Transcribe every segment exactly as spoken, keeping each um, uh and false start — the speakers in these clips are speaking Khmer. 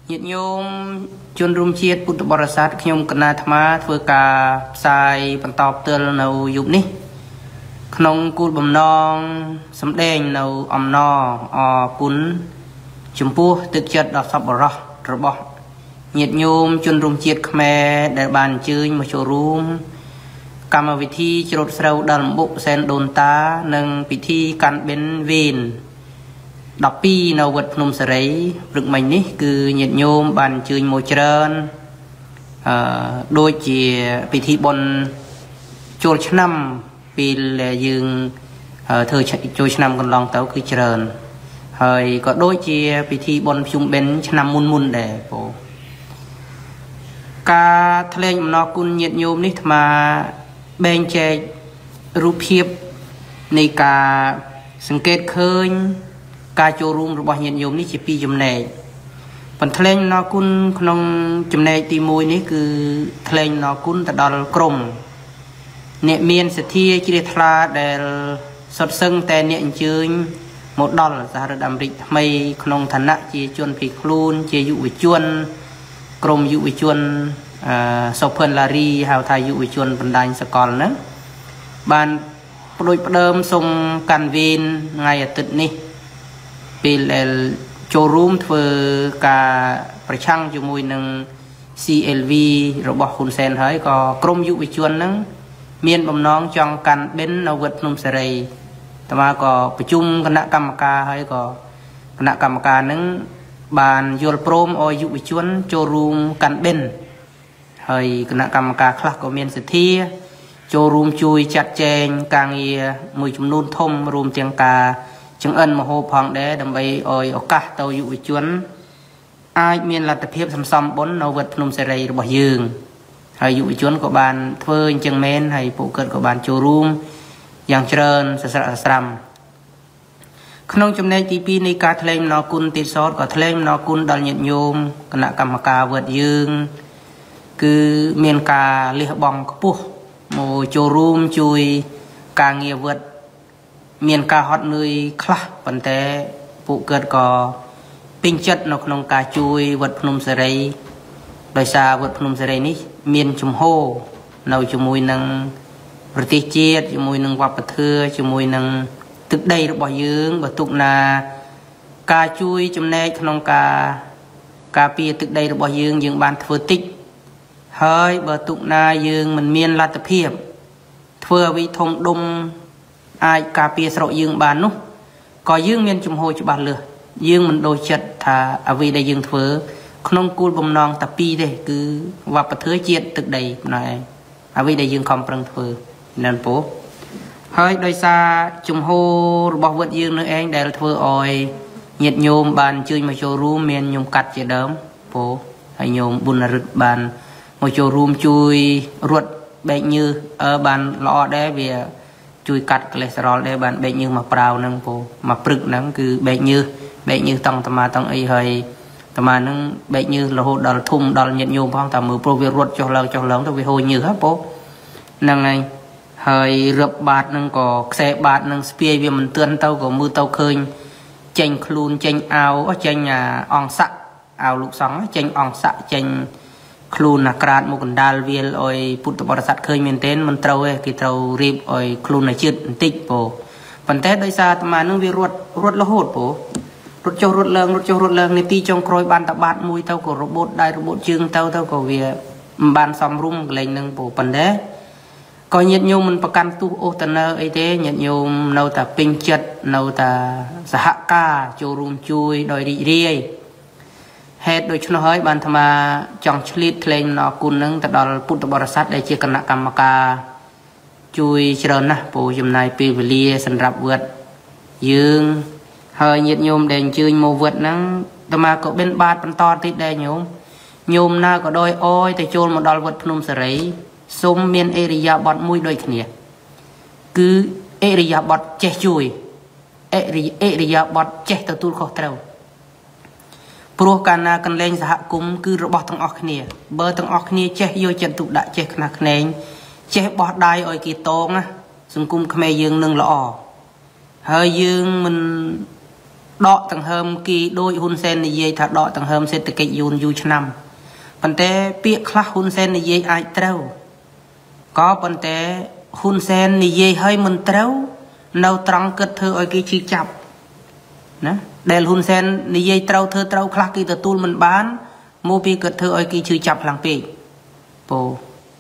nhiệt nhôm chuyên rung chiết bút bò sát nhôm cân na tham á vừa cả sai bằng tọp tơ nấu dụng ní nông cút bầm non sấm đen nấu ẩm no o cún chấm pua thực chất đọc sập bò rồi bò nhiệt nhôm chuyên rung chiết khmer để bàn chơi một chỗ room cầm vị thi chốt sâu đầm bộ sen đồn ta nâng vị thi cắn bên vin đọc pi nấu vật nôm sấy rực mình ní cứ nhiệt nhôm bàn chơi môi trơn đôi chỉ vị thi bon chốt năm pi là dương thời chốt năm còn lòng tấu cứ trơn hơi có đôi chỉ vị thi bon chung bên năm mun mun để bộ ca thlên nó cún nhiệt nhôm ní mà bên cheรูปភាពនៃការសង្កេតឃើញការចូលរួមរបស់ញាតិញោមនេះជាពីរចំណែកបន្ថែមណគុណក្នុងចំណែកទីមួយនេះគឺថ្លែងណគុណទៅដល់ក្រុមអ្នកមានសទ្ធាជ្រះថ្លាដែលសុទ្ធសឹងតែអ្នកអញ្ជើញមកដល់សហរដ្ឋអាមេរិកថ្មីក្នុងឋានៈជាជនភៀសខ្លួនជាយុវជនក្រុមយុវជនអឺសុផិនឡារីហៅថាយុវជនបណ្ដាញសកលហ្នឹងបានបដូចផ្ដើមសុំកាន់វេនថ្ងៃអាទិត្យនេះពេលចូលរួមធ្វើការប្រឆាំងជាមួយនឹង ซี แอล วี របស់ហ៊ុនសែនហើយក៏ក្រុមយុវជនហ្នឹងមានបំណងចង់កាន់បិណ្ឌនៅវត្តភ្នំសេរីតែមកក៏ប្រជុំគណៈកម្មការហើយក៏គណៈកម្មការហ្នឹងបានយល់ព្រមឲ្យយុវជនចូលរួមកាន់បិណ្ឌហើយគណៈកម្មការខ្លះក៏មានសទ្ធាចូលរួមជួយចាត់ចែងការងារមួយចំនួនធំរួមទាំងការចង្អិនមហូបផងដែរដើម្បីឲ្យឱកាសទៅយុវជនអាចមានលទ្ធភាពសន្សំបុណ្យនៅវត្តភ្នំសេរីរបស់យើងហើយយុវជនក៏បានធ្វើអញ្ចឹងមែនហើយពួកគាត់ក៏បានចូលរួមយ៉ាងច្រើនសស្រាក់សស្រាំក្នុងចំណែកទីពីរនៃការថ្លែងអំណរគុណទៀតសតក៏ថ្លែងអំណរគុណដល់ញាតិញោមគណៈកម្មការវត្តយើងគឺមានការលះបង់ខ្ពស់មកចូលរួមជួយការងារវត្តមានការហត់នឿយខ្លះប៉ុន្តែពួកគាត់ក៏ពេញចិត្តនៅក្នុងការជួយវត្តភ្នំសេរីដោយសារវត្តភ្នំសេរីនេះមានជំហរនៅជាមួយនឹងប្រទេសជាតិជាមួយនឹងវប្បធម៌ជាមួយនឹងទឹកដីរបស់យើងបើទុកណាការជួយចំណែកក្នុងការការពារទឹកដីរបស់យើងយើងបានធ្វើតិចហើយបើទុកណាយើងមិនមានលទ្ធភាពធ្វើអ្វីធំដុំអាចការពារស្រុកយើងបាននោះក៏យើងមានជំហរច្បាស់លាស់យើងមិនដូចចិត្តថាអ្វីដែលយើងធ្វើក្នុងគោលបំណងតែពីរទេគឺវប្បធម៌ជាតិទឹកដីប៉ុណ្ណោះឯងអ្វីដែលយើងខំប្រឹងធ្វើនៅពោហើយដោយសារជំហររបស់វត្តយើងនៅឯងដែលធ្វើឲ្យញាតិញោមបានអញ្ជើញមកចូលរួមមានញោមកាត់ជាដើមពោហើយញោមប៊ុនរិទ្ធបានមកចូលរួមជួយរត់បែកញើសអឺបានល្អដែរវាជួយកាត់កូលេស្តេរ៉ុលដែរបានបែកញើសមកប្រាវហ្នឹងពោមកព្រឹកហ្នឹងគឺបែកញើសបែកញើសតង់តាម៉ាតង់អីហើយតាម៉ាហ្នឹងបែកញើសរហូតដល់ធំដល់ញាតិញោមផងតែមើលព្រោះវារត់ចុះឡើងចុះឡើងទៅវាហូរញើសហ៎ពោហ្នឹងហើយហើយរឹបបាតហ្នឹងក៏ខ្សែបាតហ្នឹងស្ពាយវាមិនទឿនទៅក៏មើលទៅឃើញចេញខ្លួនចេញអាវចេញអង្គស័កអាវលោកសង្ឃចេញអង្គស័កចេញខ្លួនអាក្រាតមកកណ្ដាលវាលឲ្យពុទ្ធបរិស័ទឃើញមែនទែនមិនត្រូវទេគេត្រូវរៀបឲ្យខ្លួនឲ្យជឿតបន្តិចពោប៉ុន្តែដោយសារអាត្មានឹងវារត់រត់រហូតពោរត់ចុះរត់ឡើងរត់ចុះរត់ឡើងនាទីចុងក្រោយបានតបាតមួយទៅក៏របូតដៃរបូតជើងទៅទៅក៏វាមិនបានសំរុំកន្លែងនឹងពោប៉ុន្តែក៏ញាតិញោមមិនប្រកាន់ទុះអូសតើអីទេញាតិញោមនៅតែពេញចិត្តនៅតែសហការចូលរួមជួយដោយរីករាយហេតុដូច្នោះហើយបានអាត្មាចង់ឆ្លៀតថ្លែងអំណរគុណនឹងទៅដល់ពុទ្ធបរិស័ទដែលជាគណៈកម្មការជួយច្រើនណាស់ពូចំណាយពេលវេលាសម្រាប់វត្តយើងហើយញាតិញោមដែលអញ្ជើញមកវត្តហ្នឹងអាត្មាក៏បិណ្ឌបាតបន្តទៀតដែរញោមញោមណាក៏ដោយអយទៅចូលមកដល់វត្តភ្នំសេរីសូមមានអេរិយាបថមួយដូចគ្នាគឺអេរិយាបថចេះជួយអេរិអេរិយាបថចេះទទួលខុសត្រូវព្រោះកាលណាកន្លែងសហគមន៍គឺរបស់ទាំងអស់គ្នាបើទាំងអស់គ្នាចេះយកចិត្តទុកដាក់ចេះខ្នះខ្នែងចេះបោះដៃឲ្យគេតងណាសង្គមខ្មែរយើងនឹងល្អហើយយើងមិន đọ tầng hầm kỳ đôi hun sen này dây thà đọ tầng hầm sẽ tự kịch yun yu năm vấn đề bịa khá hun sen này dây ai trâu có vấn đề hun sen này dây hơi mình trâu nâu trăng kết thơ ở cái chi chập nè đèn hun sen này dây trâu thơ trâu khá kỳ tự tu mình bán mua bịa kết thơ ở cái chi chập làng bì bồ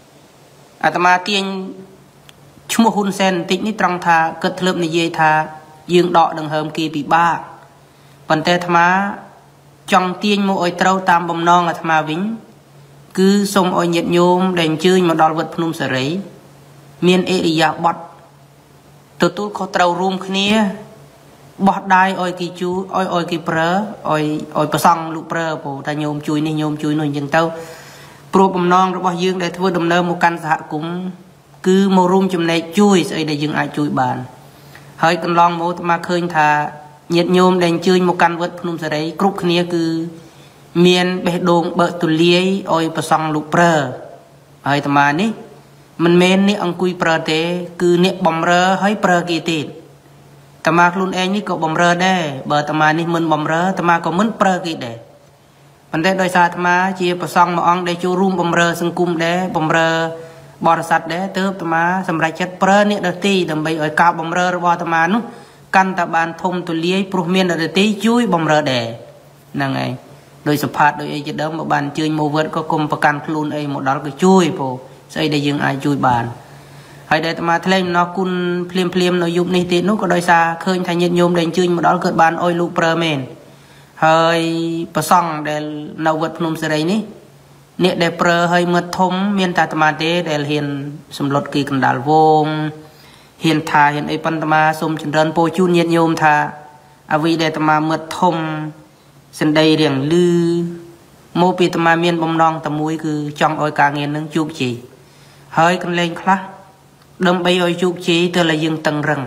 à tà mà tiên chúng một hun sen tích ní trăng thà kết thơ này dây thà dương đọ tầng hầm kỳ bị ba vấn đề tham á trong tiên một ôi trâu tam bầm non là tham á vĩnh cứ xong ôi nhiệt nhôm đèn chơi mà đo vật phun sợi rấy miền area bọt từ tôi có trâu room kia bọt đai ôi kỳ chú ôi ôi kỳ prơ ôi ôi bờ sông lục prơ bộ ta nhôm chui này nhôm chui nồi chừng tao pro bầm non rồi bao dương để thưa đầm nơ một căn xã cũng cứ một room chùm này chui sẽ để dừng ai chui bàn hơi cần long một mà khơi thà nhiệt nhôm đèn chơi một căn vật phun sợi rấy cướp kia cứ miền bể đồn bờ tù liê ôi bờ sông lục prơ hơi tầm mà ní mình men ní ông cùi prơ thế cứ nè bầm rơ hơi prơ kia tịt tầm mà luôn anh ní cậu bầm rơ đây bờ tầm mà ní mình bầm rơ tầm mà cậu mình prơ kia đây vấn đề đôi xa tầm mà chia bờ sông mà ông để chú room bầm rơ sưng cung đấy bầm rơ bò sạch đấy tớ tầm mà sầm rải chất prơ nè đợt tì đầm bay ở cao bầm rơ bò tầm mà nú căn ta bàn thông tù liê pro miền đợt tì chui bầm rơ để nè ngày đôi sập hạt đôi ấy chỉ đỡ một bàn chơi mô vợt có cùngประกัน luôn ấy một đó cái chui bộ xây để dừng ai chui bàn hay để mà thấy nó cun phim phim nó dùng này thì nó có đôi xa khơi thành nhiệt nhôm để chơi một đó cợt bàn ôi lụ prơ men hơi bờ sông để nấu vật nôm sợi ní nè để prơ hơi mượt thấm miền tây tama để để hiện sầm lót kỳ cần đào vông hiện thà hiện ấy pan tama sôm chân đơn po chun nhiệt nhôm thà à vì để tama mượt thấm sinh đây riêng lư mô pi tama miền bom non tầm mũi cứ trong oi càng nghiền nâng chuột chỉ hơi con lên khá đâm bay oi chuột chỉ từ là dương tầng rừng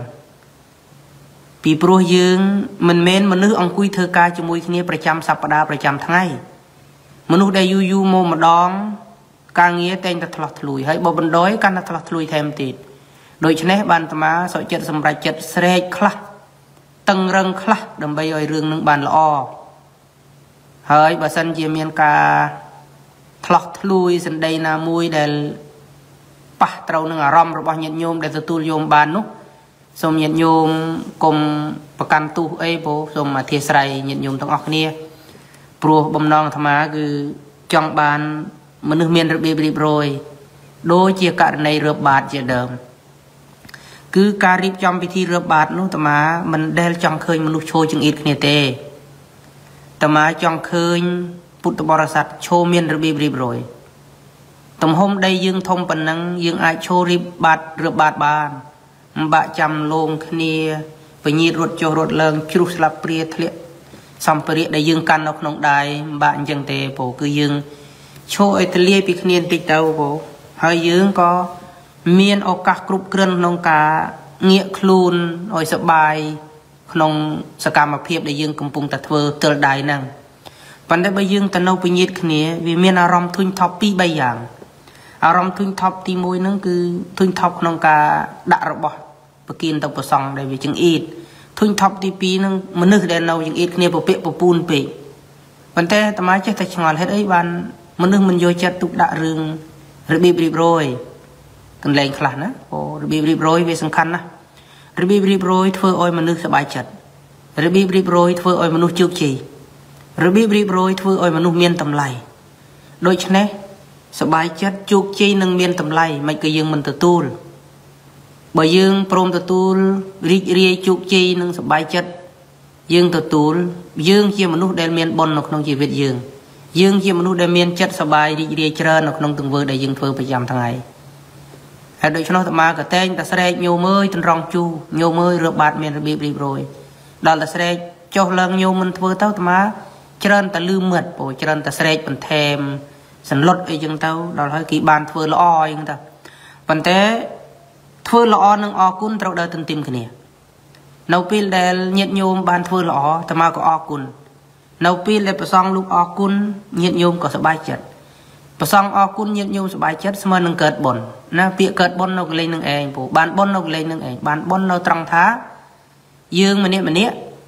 pi pro dương mình men mình nước ông cùi thơ ca cho mũi kiaประจำ สัปดาห์ ประจำ ថ្ងៃ មនុស្សដែលយូយូមកម្ដងការងារតែងតែឆ្លោះឆ្លួយហើយបើបណ្ដោយកាន់តែឆ្លោះឆ្លួយថែមទៀតដូច្នេះបានអាត្មាសុខចិត្តសម្រេចចិត្តស្រែកខ្លះតឹងរឹងខ្លះដើម្បីឲ្យរឿងនឹងបានល្អហើយបើសិនជាមានការឆ្លោះឆ្លួយសណ្ដីណាមួយដែលប៉ះត្រូវនឹងអារម្មណ៍របស់ញាតិញោមដែលទទួលយកបាននោះសូមញាតិញោមកុំប្រកាន់ទោសអីព្រោះសូមអធិស្ឋានញាតិញោមទាំងអស់គ្នាព្រោះបំណងអាត្មាគឺចង់បានមនុស្សមានរបៀបរៀបរយដូចជាករណីរើបាតជាដើមគឺការរៀបចំពិធីរើបាតនោះអាត្មាមិនដែលចង់ឃើញមនុស្សឈរចង្អៀតគ្នាទេអាត្មាចង់ឃើញពុទ្ធបរិស័ទឈរមានរបៀបរៀបរយទំហំដីយើងធំប៉ុណ្ណឹងយើងអាចឈររៀបបាតរើបាតបានមិនបាក់ចាំលងគ្នាពញាតរត់ចុះរត់ឡើងជ្រុះស្លាប់ព្រាធ្លាក់សម្ភារៈដែលយើងកាន់នៅក្នុងដៃមិនបាក់អញ្ចឹងទេព្រោះគឺយើងឈរឲ្យទលាយពីគ្នាបន្តិចទៅព្រោះហើយយើងក៏មានឱកាសគ្រប់គ្រាន់ក្នុងការងាកខ្លួនឲ្យសบายក្នុងសកម្មភាពដែលយើងកំពុងតែធ្វើទល់ដៃហ្នឹងប៉ុន្តែបើយើងទៅនៅពញាតគ្នាវាមានអារម្មណ៍ធុញថប់ពីរបីយ៉ាងអារម្មណ៍ធុញថប់ទីមួយហ្នឹងគឺធុញថប់ក្នុងការដាក់របស់ប្រគៀនទៅប្រសង់ដែលវាចង្អៀតធុញថប់ទីពីរហ្នឹងមនុស្សដែលនៅចង្អៀតគ្នាពពាក់ពពូនពេកប៉ុន្តែអាត្មាចេះតែឆ្ងល់ហេតុអីបានមនុស្សមិនយកចិត្តទុកដាក់រឿងរបៀបរៀបរយកន្លែងខ្លះណាអូរបៀបរៀបរយវាសំខាន់ណាស់របៀបរៀបរយធ្វើឲ្យមនុស្សសប្បាយចិត្តរបៀបរៀបរយធ្វើឲ្យមនុស្សជោគជ័យរបៀបរៀបរយធ្វើឲ្យមនុស្សមានតម្លៃដូច្នេះសប្បាយចិត្តជោគជ័យនឹងមានតម្លៃមិនក៏យើងមិនទទួលបើយើងព្រមទទួលរីករាយជោគជ័យនឹងសប្បាយចិត្តយើងទទួលយើងជាមនុស្សដែលមានបុណ្យនៅក្នុងជីវិតយើងយើងជាមនុស្សដែលមានចិត្តសប្បាយរីករាយច្រើននៅក្នុងទង្វើដែលយើងធ្វើប្រចាំថ្ងៃហើយដូច្នោះអាត្មាក៏តែងតែស្រែកញោមអើយត្រង់ជូញោមអើយរើបាតមានរបៀបរៀបរយដល់តែស្រែកចុះឡើងញោមមិនធ្វើទៅអាត្មាច្រើនតែលឺមាត់ព្រោះច្រើនតែស្រែកបន្ថែមសន្លត់អីចឹងទៅដល់ហើយគេបានធ្វើល្អអីចឹងទៅប៉ុន្តែធ្វើល្អនឹងអរគុណត្រូវដើរទន្ទឹមគ្នានៅពេលដែលញាតិញោមបានធ្វើល្អអាត្មាក៏អរគុណនៅពេលដែលប្រសងលោកអរគុណញាតិញោមក៏សប្បាយចិត្តប្រសងអរគុណញាតិញោមសប្បាយចិត្តស្មើនឹងកើតបុណ្យណាពាក្យកើតបុណ្យនៅកន្លែងនឹងឯងព្រោះបានបុណ្យនៅកន្លែងនឹងឯងបានបុណ្យនៅត្រង់ថាយើងម្នាក់ម្នាក់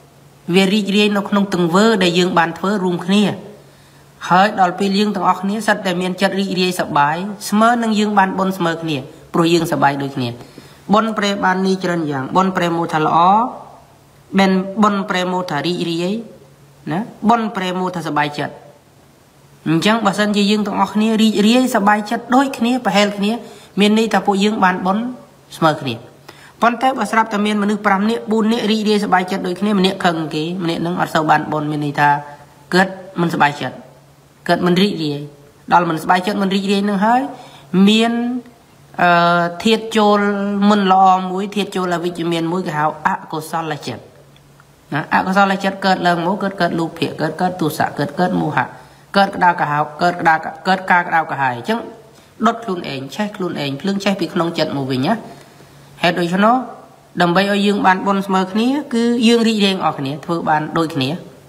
វារីករាយនៅក្នុងទង្វើដែលយើងបានធ្វើរួមគ្នាហើយដល់ពេលយើងទាំងអស់គ្នាសិតតែមានចិត្តរីករាយសប្បាយស្មើនឹងយើងបានបុណ្យស្មើគ្នាព្រោះយើងសប្បាយដូចគ្នាបុណ្យប្រែបាននេះច្រើនយ៉ាងបុណ្យប្រែមកថាល្អមិនបុណ្យប្រែមកថារីករាយណាបុណ្យប្រែមកថាសប្បាយចិត្តអញ្ចឹងបើសិនជាយើងទាំងអស់គ្នារីករាយសប្បាយចិត្តដូចគ្នាប្រហែលគ្នាមានន័យថាពួកយើងបានបុណ្យស្មើគ្នាប៉ុន្តែបើស្រាប់តែមានមនុស្ស5នាក់4នាក់រីករាយសប្បាយចិត្តដូចគ្នាម្នាក់ខឹងគេម្នាក់នឹងអត់សូវបានបុណ្យមានន័យថាកើតមិនសប្បាយចិត្តកើតមិនរីករាយដល់មិនសប្បាយចិត្តមិនរីករាយនឹងហើយមានអឺធាតុចូលមិនល្អមួយធាតុចូលអវិជ្ជមានមួយគេហៅអកុសលចិត្តណាអកុសលចិត្តកើតឡើងមកកើតកើតលោភៈកើតកើតទោសៈកើតកើតមោហៈកើតក្តៅក្រហោកើតក្តៅកើតការក្តៅក្រហាយអញ្ចឹងដុតខ្លួនឯងឆេះខ្លួនឯងភ្លើងឆេះពីក្នុងចិត្តមកវិញណាហេតុដូច្នោះដើម្បីឲ្យយើងបានបុណ្យស្មើគ្នាគឺយើងរីករាយអស់គ្នាធ្វើបានដូចគ្នា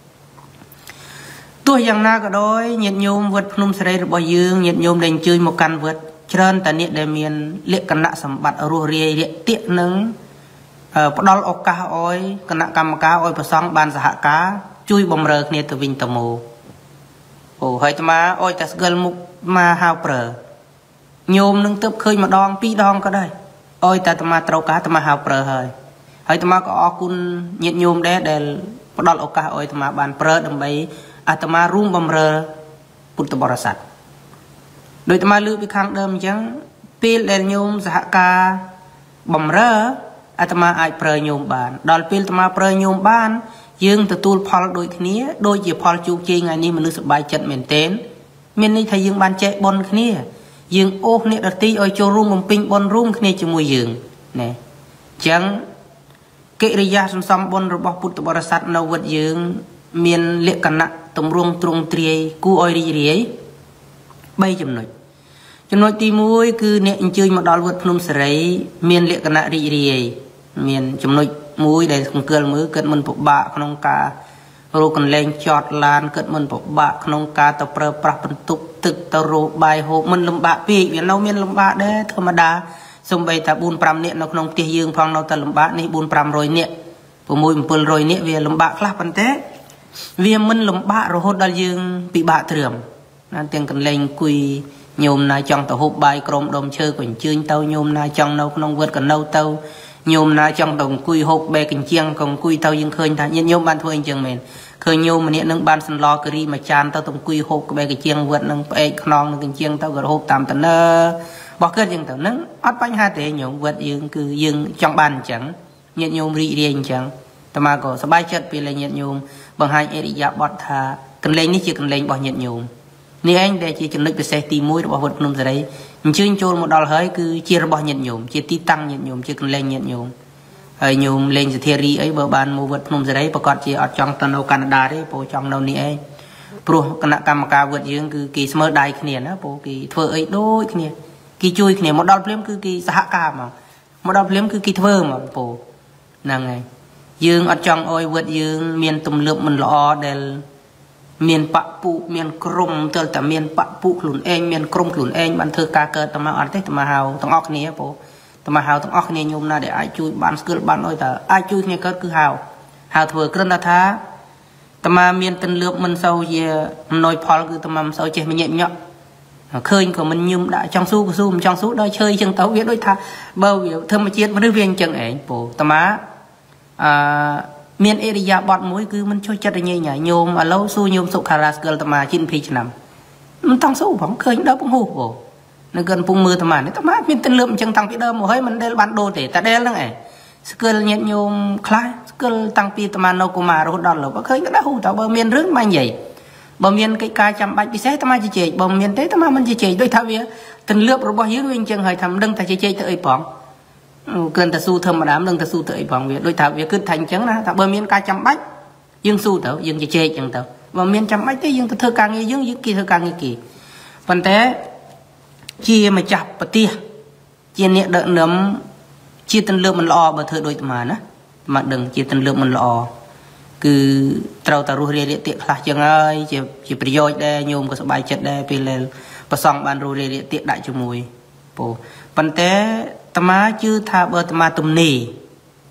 ទោះយ៉ាងណាក៏ដោយញាតិញោមវត្តភ្នំសេរីរបស់យើងញាតិញោមដែលអញ្ជើញមកកាន់វត្តច្រើនតាអ្នកដែលមានលក្ខណៈសម្បត្តិរស់រាយរាក់ទាក់នឹងផ្ដល់ឱកាសឲ្យគណៈកម្មការឲ្យប្រសង់បានសហការជួយបំរើគ្នាទៅវិញទៅមកអូហើយអាត្មាអុយតែស្គាល់មុខមកហៅប្រើញោមនឹងទៅឃើញម្ដងពីរដងក៏ដែរអុយតែអាត្មាត្រូវការអាត្មាហៅប្រើហើយហើយអាត្មាក៏អរគុណញាតិញោមដែរដែលផ្ដល់ឱកាសឲ្យអាត្មាបានប្រើដើម្បីអាត្មារួមបំរើពុទ្ធបរិស័ទដោយអាត្មាលើកពីខាងដើមអញ្ចឹងពេលដែលញោមសហការបំរើអាត្មាអាចប្រើញោមបានដល់ពេលអាត្មាប្រើញោមបានយើងទទួលផលដូចគ្នាដូចជាផលជោគជ័យថ្ងៃនេះមនុស្សសប្បាយចិត្តមែនទែនមានន័យថាយើងបានចែកបុណ្យគ្នាយើងអូសអ្នកដទៃឲ្យចូលរួមបំពេញបុណ្យរួមគ្នាជាមួយយើងណែអញ្ចឹងកិរិយាសន្សំបុណ្យរបស់ពុទ្ធបរិស័ទនៅវត្តយើងមានលក្ខណៈទម្រង់ទ្រង់ទ្រាយគួរឲ្យរីករាយបីចំណុចចំណុចទីមួយគឺអ្នកអញ្ជើញមកដល់វត្តភ្នំសេរីមានលក្ខណៈរីករាយមានចំណុចមួយដែលសង្កេតមើលគាត់មិនពិបាកក្នុងការរកកន្លែងចតឡានគាត់មិនពិបាកក្នុងការទៅប្រើប្រាស់បន្ទប់ទឹកទៅរកបាយហូបមិនលំបាកពេកវានៅមានលំបាកដែរធម្មតាសំបីតា4 5នាក់នៅក្នុងផ្ទះយើងផងនៅតែលំបាកនេះ4 500នាក់6 700នាក់វាលំបាកខ្លះប៉ុន្តែវាមិនលំបាករហូតដល់យើងពិបាកត្រឿមណាទាំងកន្លែងអង្គុយញោមណាចង់ទៅហូបបាយក្រុមដុំឈើក៏អញ្ជើញទៅញោមណាចង់នៅក្នុងវត្តក៏នៅទៅញោមណាចង់ទៅអង្គុយហូបបែកកញ្ជៀងក៏អង្គុយទៅយើងឃើញថាញាតិញោមបានធ្វើអញ្ចឹងមែនឃើញញោមម្នាក់នឹងបានសន្លការីមួយចានទៅទៅអង្គុយហូបក្បែរកញ្ជៀងវត្តនឹងផ្អែកខ្នងនឹងកញ្ជៀងទៅក៏ហូបតាមតនើបោះកើតអញ្ចឹងទៅហ្នឹងអត់បញ្ហាទេញោមវត្តយើងគឺយើងចង់បានអញ្ចឹងញាតិញោមរីករាយអញ្ចឹងអាត្មាក៏សប្បាយចិត្តពេលញាតិញោមបង្ហាញអរិយាប័ត្រថាកន្លែងនេះជាកន្លែងរបស់ញាតិញោមនេះឯងដែលជាចំណុចពិសេសទីមួយរបស់វត្តភ្នំសេរីអញ្ជើញចូលមកដល់ហើយគឺជារបស់ញាតិញោមជាទីតាំងញាតិញោមជាកន្លែងញាតិញោមហើយញោមលេងសធារីអីបើបានមកវត្តភ្នំសេរីប្រកាសជាអត់ចង់ទៅនៅកាណាដាទេព្រោះចង់នៅនេះឯងព្រោះគណៈកម្មការវត្តយើងគឺគេស្មើដៃគ្នាណាព្រោះគេធ្វើអីដូចគ្នាគេជួយគ្នាមកដល់ភ្លាមគឺគេសហការហ្មងមកដល់ភ្លាមគឺគេធ្វើហ្មងព្រោះហ្នឹងហើយយើងអត់ចង់អោយវត្តយើងមានទំលើបមិនល្អដែលមានបពុមានក្រុមទើបតែមានបពុខ្លួនឯងមានក្រុមខ្លួនឯងបានធ្វើការកើតតែមកអត់ទេតែមកហៅទាំងអស់គ្នាព្រោះតែមកហៅទាំងអស់គ្នាញោមណាដែលអាចជួយបានស្គាល់បានអុយតើអាចជួយគ្នាកើតគឺហៅហៅធ្វើគ្រាន់តែថាតែមកមានទន្លើបមិនសូវជាអំណោយផលគឺតែមកមិនសូវចេះមញាក់ញាក់ឃើញក៏មិនញឹមដាក់ចង់ស៊ូក៏ស៊ូមិនចង់ស៊ូដល់ឈើអញ្ចឹងទៅវាដូចថាបើវាធម្មជាតិមនុស្សវាអញ្ចឹងឯងព្រោះតែមកអឺមានអេរិយាប័ត្រមួយគឺមិនជួយចិត្តញ៉ៃញ៉ៃញោមឥឡូវស៊ូញោមសុខារាស្គាល់តាមាជិនពីរឆ្នាំមិនតង់ស៊ូផងឃើញដល់ពងហូបអូនៅកណ្ពុងមើលតាមានេះតាមាមានទន្លើបអញ្ចឹងតាំងពីដើមមកហើយមិនដែលបានដូរទេតែដែលហ្នឹងឯងស្គាល់ញាតញោមខ្លះស្គាល់តាំងពីតាមានៅកុមាររហូតដល់ឥឡូវបើឃើញក៏ដល់ហូតបើមានរឿងមិននិយាយបើមានកិច្ចការចាំបាច់ពិសេសតាមាជជែកបើមានទេតាមាមិនជជែកដូចថាវាទន្លើបរបស់យើងវាអញ្ចឹងហើយថាមិនដឹងថាជជែកទៅអីផងគ្រាន់តែស៊ូធម្មតាមិនដឹងតែស៊ូទៅអីផងវាដូចថាវាគិតថាអញ្ចឹងណាថាបើមានការចាំបាច់យើងស៊ូទៅយើងជជែកអញ្ចឹងទៅបើមានចាំបាច់ទេយើងទៅធ្វើការងារយើងយើងគេធ្វើការងារគេប៉ុន្តែជាម្ចាស់ប្រទេសជាអ្នកដឹកនាំជាទន្លើបមិនល្អបើធ្វើដូចអាណាមកដឹងជាទន្លើបមិនល្អគឺត្រូវតែរស់រាយរាក់ទាក់ខ្លះចឹងហើយជាជាប្រយោជន៍ដែរញោមក៏សប្បាយចិត្តដែរពេលប្រសងបានរស់រាយរាក់ទាក់ដាក់ជាមួយពូប៉ុន្តែអាត្មាជឿថាបើអាត្មាទំនេរ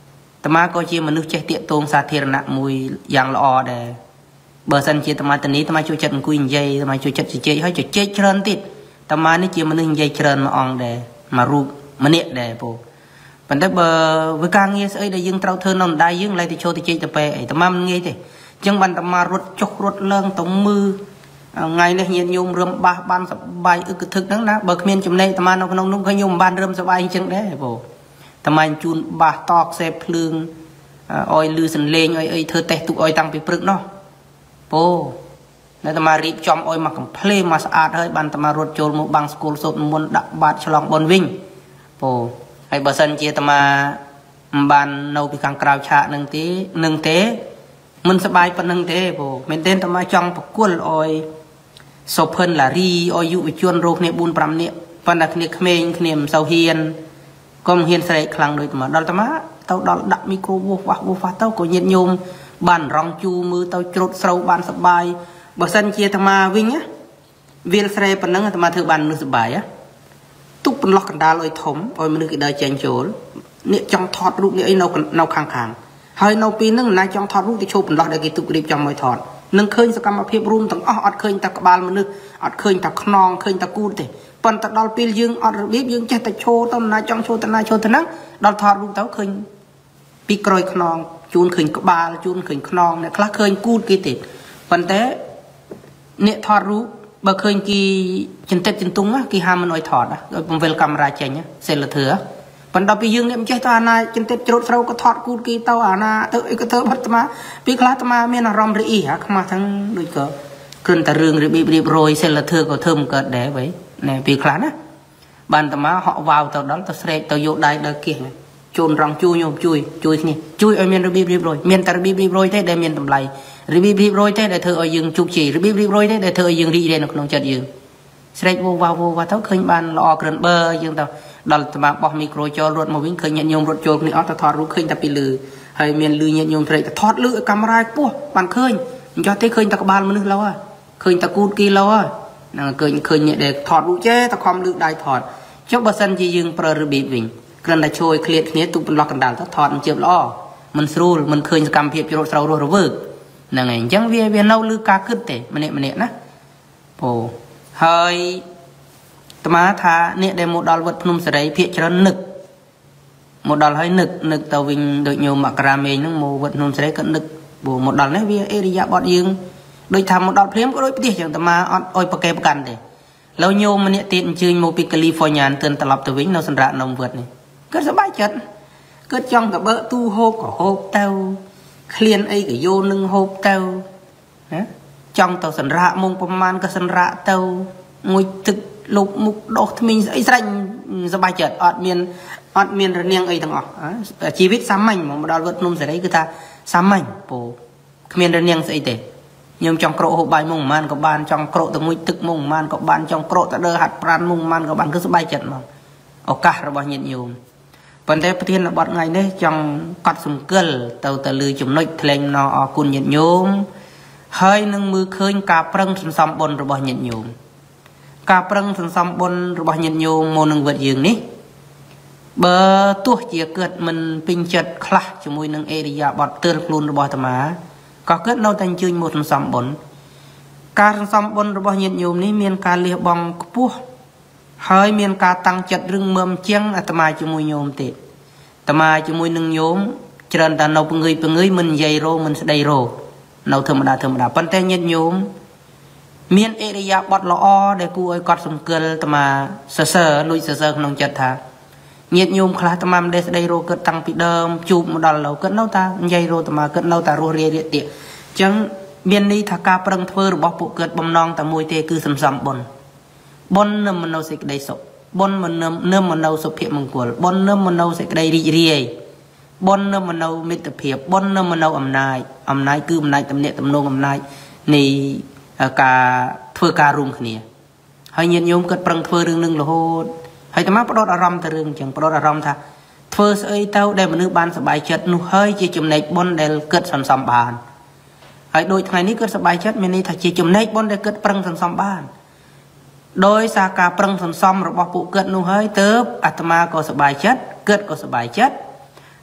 ตมาก็ជាមនុស្សចេះតាកតងសាធារណៈមួយយ៉ាងល្អដែរបើសិនជាតមាតនីតមាជួយចិត្តអង្គុយនិយាយតមាជួយចិត្តជជែកហើយជជែកច្រើនទៀតតមានេះជាមនុស្សនិយាយច្រើនមួយអង្គដែរមួយរូបម្នាក់ដែរពូប៉ុន្តែបើវាការងារស្អីដែលយើងត្រូវធ្វើនៅដៃយើងឡើយទៅចូលទៅជែកទៅពេលអីតមាមិនងាយទេអញ្ចឹងបានតមារត់ចុះរត់ឡើងទៅមើលថ្ងៃនេះញាតិញោមរឹមបាសបានសបាយអឹកធឹកហ្នឹងណាបើគ្មានចំណេះតមានៅក្នុងនោះឃើញញោមបានរឹមសបាយអញ្ចឹងដែរពូតមាជូនបាសតកសេភ្លើងអោយលឺសន្លេងអោយអីធ្វើតេស្តទុកអោយតាំងពីព្រឹកនោះពូនៅតមារៀបចំអោយមកកំភ្លេមកស្អាតហើយបានតមារត់ចូលមកបាំងស្គូលសូត្រមុនដាក់បាតឆ្លងបនវិញពូហើយបើសិនជាតមាមិនបាននៅពីខាងក្រៅឆាកនឹងទេនឹងទេមិនសបាយប៉ុណ្្នឹងទេពូមែនទេតមាចង់ប្រគល់អោយសុភិនឡារីអោយយុវជនរស់គ្នាbốn5នាក់ប៉ុន្តែគ្នាក្មេងគ្នាមិនសូវហ៊ានកុំហ៊ានស្រែកខ្លាំងដូចតមាដល់តមាទៅដល់ដាក់មីក្រូវោះវាស់វោះវាស់ទៅក៏ញាតញោមបានរងជូមើលទៅច្រូតស្រូវបានសបាយបើសិនជាតមាវិញណាវាលស្រែប៉ុណ្ណឹងតមាធ្វើបានមនុស្សសបាយណាទុកបន្លោះកណ្ដាលអុយធំអុយមនុស្សគេដើរចេញចូលអ្នកចង់ថតរូបនេះអីនៅនៅខាងខាងហើយនៅពីហ្នឹងណាចង់ថតរូបទៅឈប់បន្លោះដែលគេទុករៀបចំឲ្យថតនឹងឃើញសកម្មភាពរួមទាំងអស់អត់ឃើញតែក្បាលមនុស្សអត់ឃើញតែខ្នងឃើញតែគូតទេប៉ុន្តែដល់ពេលយើងអត់របៀបយើងចេះតែឈោទៅណាចង់ឈោទៅណាឈោទៅហ្នឹងដល់ថតរូបទៅឃើញពីក្រោយខ្នងជួនឃើញក្បាលជួនឃើញខ្នងអ្នកខ្លះឃើញគូតគេទេប៉ុន្តែអ្នកថតរូបបើឃើញគេចិន្តិតចិន្ទុងគេហាមមិនអោយថតឲ្យបង្វិលកាមេរ៉ាចេញសិលធឿប៉ុន្តែពីយើងនេះមិនចេះទៅអាណាចិន្តិតច្រូតស្រូវក៏ថតគូតគេទៅអាណាទៅអីក៏ធ្វើបាត់អាត្មាពីខ្លះអាត្មាមានអារម្មណ៍រីអ៊ីហ่าខ្មាស់ទាំងដូចក៏គ្រាន់តែរឿងរបៀបរៀបរយសិលធឿក៏ធ្វើមិនកើតដែរវិញណែពីខ្លះណាបានអាត្មាហក់វ៉ាវទៅដល់ទៅស្រែកទៅយកដៃដល់គៀសជូនរងជួយញោមជួយជួយគ្នាជួយឲ្យមានរបៀបរៀបរយមានតែរបៀបរៀបរយទេដែលមានតម្លៃរបៀបរៀបរយទេដែលធ្វើឲ្យយើងជោគជ័យរបៀបរៀបរយទេដែលធ្វើឲ្យយើងរីករាយនៅក្នុងចិត្តយើងស្រែកវោវ៉ាវវ៉ាទៅឃើញបានល្អក្រិនបើយើងទៅដល់អាត្មាបោះមីក្រូចូលរត់មកវិញឃើញញាតិញោមរត់ចូលគ្នាអត់ទៅថតរូបឃើញតែពីលឺហើយមានលឺញាតិញោមត្រេកទៅថតលឺឲ្យកាមេរ៉ាខ្ពស់បានឃើញអញ្ចឹងទេឃើញតែក្បាលមនុស្សឡូវហ่ะឃើញតែគូតគីឡូហ่ะហ្នឹងឃើញឃើញអ្នកដែលថតរូបចេះតែខំលឺដៃថតចុះបើសិនជាយើងប្រើរបៀបវិញគ្រាន់តែជួយឃ្លាតគ្នាទុកបន្លោះកណ្ដាលទៅថតមិនជឿល្អមិនស្រួលមិនឃើញសកម្មភាពច្រូតស្រូវរស់រវើកហ្នឹងហើយអញ្ចឹងវាវានៅលើការគិតទេម្នាក់ម្នាក់ណាពូហើយអាត្មាថាអ្នកដែលមកដល់វត្តភ្នំសេរីភាគច្រើននឹកមកដល់ហើយនឹកនឹកទៅវិញដូចញោមមករាមេងហ្នឹងមកវត្តភ្នំសេរីក៏នឹកព្រោះមកដល់នេះវាអេរិយាបថយើងដូចថាមកដល់ភ្លាមក៏ដូចផ្ទះចឹងអាត្មាអត់អុយប្រកែប្រកាន់ទេឡូវញោមម្នាក់ទៀតអញ្ជើញមកពីកាលីហ្វ័រញ៉ាទឿនត្រឡប់ទៅវិញនៅសម្រាប់នំវត្តនេះគាត់សប្បាយចិត្តគាត់ចង់ទៅបើកទូហូបក៏ហូបទៅឃ្លានអីក៏យោនឹងហូបទៅណាចង់ទៅសម្រាប់មុងប្រមាណក៏សម្រាប់ទៅមួយទឹកលុបមុខដោះថ្មីស្អីស្រេចសប្បាយចិត្តអត់មានអត់មានរនាងអីទាំងអស់ជីវិតសាមញ្ញមកដល់វត្តភ្នំសេរីគឺថាសាមញ្ញពូគ្មានរនាងស្អីទេញោមចង់ក្រកហូបបាយមុងប្រមាណក៏បានចង់ក្រកទៅមួយទឹកមុងប្រមាណក៏បានចង់ក្រកទៅដើរហាត់ប្រាណមុងប្រមាណក៏បានគឺសប្បាយចិត្តមកឱកាសរបស់ញាតិញោមប៉ុន្តែប្រធានបទថ្ងៃនេះចង់កត់សង្កលទៅទៅលើចំណុចថ្លែងណអរគុណញាតិញោមហើយនឹងមើលឃើញការប្រឹងសន្សំបុណ្យរបស់ញាតិញោមការប្រឹងសន្សំបុណ្យរបស់ញាតិញោមមកនឹងវត្តយើងនេះបើទោះជាគាត់មិនពេញចិត្តខ្លះជាមួយនឹងអេរិយាបថទើលខ្លួនរបស់អាត្មាក៏គាត់នៅតែអញ្ជើញមកសន្សំបុណ្យការសន្សំបុណ្យរបស់ញាតិញោមនេះមានការលះបង់ខ្ពស់ហើយមានការតាំងចិត្តរឹងមាំជាងអាត្មាជាមួយញោមទេអាត្មាជាមួយនឹងញោមច្រើនតែនៅពងើយពងើយមិននិយាយរោមិនស្ដីរោនៅធម្មតាធម្មតាប៉ុន្តែញាតិញោមមានអេរិយាបថល្អដែលគួរឲ្យកត់សម្គាល់អាត្មាសរសើរលួចសរសើរក្នុងចិត្តថាញាតិញោមខ្លះអាត្មាមិនដែលស្ដីរោគាត់តាំងពីដើមជួបមកដល់ឥឡូវគាត់នៅតែនិយាយរោអាត្មាគាត់នៅតែរស់រាយរាក់ទាក់អញ្ចឹងមានន័យថាការប្រឹងធ្វើរបស់ពួកគាត់បំណងតែមួយទេគឺសន្សំបុណ្យបុណ្យនឹមនៅសេចក្តីសុខបុណ្យនឹមនឹមនៅសុភមង្គលបុណ្យនឹមនៅសេចក្តីរីករាយបុណ្យនឹមនៅមិត្តភាពបុណ្យនឹមនៅអំណាចអំណាចគឺអំណាចទំនាក់ទំនងអំណាចនៃការធ្វើការរួមគ្នាហើយញាតិញោមគាត់ប្រឹងធ្វើរឿងនឹងរហូតហើយអាត្មាផ្ដោតអារម្មណ៍ទៅរឿងអញ្ចឹងផ្ដោតអារម្មណ៍ថាធ្វើស្អីទៅដែលមនុស្សបានសប្បាយចិត្តនោះហើយជាចំណែកបុណ្យដែលគាត់សន្សំបានហើយដូចថ្ងៃនេះគាត់សប្បាយចិត្តមានន័យថាជាចំណែកបុណ្យដែលគាត់ប្រឹងសន្សំបានដោយសារការប្រឹងសន្សំរបស់ពួកគាត់នោះហើយទើបអាត្មាក៏សប្បាយចិត្តគាត់ក៏សប្បាយចិត្ត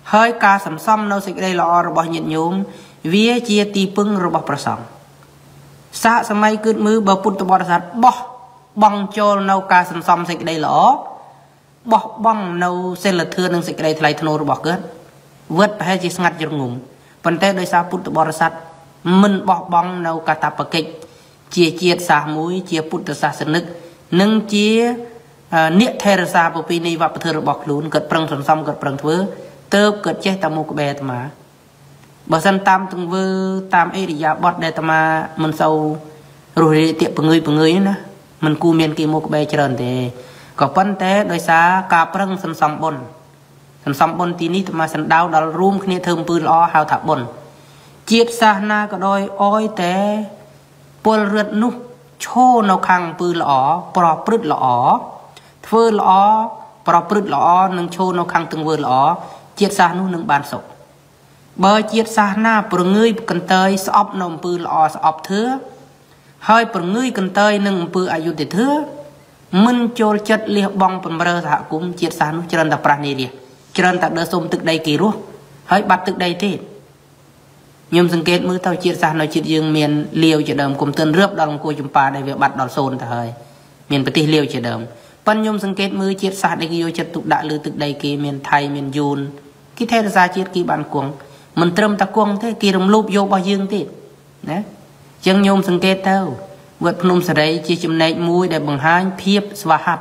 hơi ca sầm xăm nâu xịt đây lọ rồi bỏ nhiệt nhôm vía chia ti pưng rồi bỏ sòng xã sớm mai cứ mưa bờ put bò sạt bỏ băng cho nâu ca sầm xăm xịt đây lọ bỏ băng nâu xe lật thưa nâng xịt đây thay thô rồi bỏ cướp vớt hay chỉ ngắt cho ngủ phần tê đôi xa put bò sạt mình bỏ băng nâu ca tập kịch chia chia xa mũi chia put xa sân nức nâng chia niệm theo xa bộ pin này vào thưa rồi bỏ lún cật prang sầm xăm cật prang thưa tớ cật chết tao mua cái bè mà bà sân tam từng vơ tam ấy thì giá bọt để tao mà mình sâu rồi tiệm bằng người bằng người nữa mình cu miền kia mua cái bè trơn thì có phân té đôi xa cà prang sầm xăm bồn sầm xăm bồn tí ní tao mà sân đau đau room khi thơm pư lo hào thả bồn chiết xa na có đôi oi té pol rượt nút chô nào khang pư lọ pro prứt lọ phơi lọ pro prứt lọ nâng chô nào khang từng vơ lọ chiết xa nút nâng bàn sọc bờ chiết xa na bờ người cần tơi sọp nồng pư lọ sọp thưa hơi bờ người cần tơi nâng pư ayu để thưa mình chôl chất liệp bong bờ bờ thả cũng chiết xa nút trơn tập prani đi trơn tập đỡ xôm tức đây kỳ rú hơi bắt tức đây thế nhưng dừng kết mới tao chiết xa nói chiết dương miền liều chỉ đầm cùng tên rướp đòn cô chùm pa đây việc bắt đòn xôn ta hơi miền bờ tây liều chỉ đầm pan nhung dừng kết mới chiết xa đây kêu chất tục đã lư tức đây kỳ miền Thái miền Yun cái thế ra chiết kỳ bàn cuồng mình trâm ta cuồng thế kỳ đồng lốp vô bao dương thế nè chân nhung dừng kết tao vượt phun sợi đấy chỉ chùm này mũi để bằng hai phiếp xóa hạt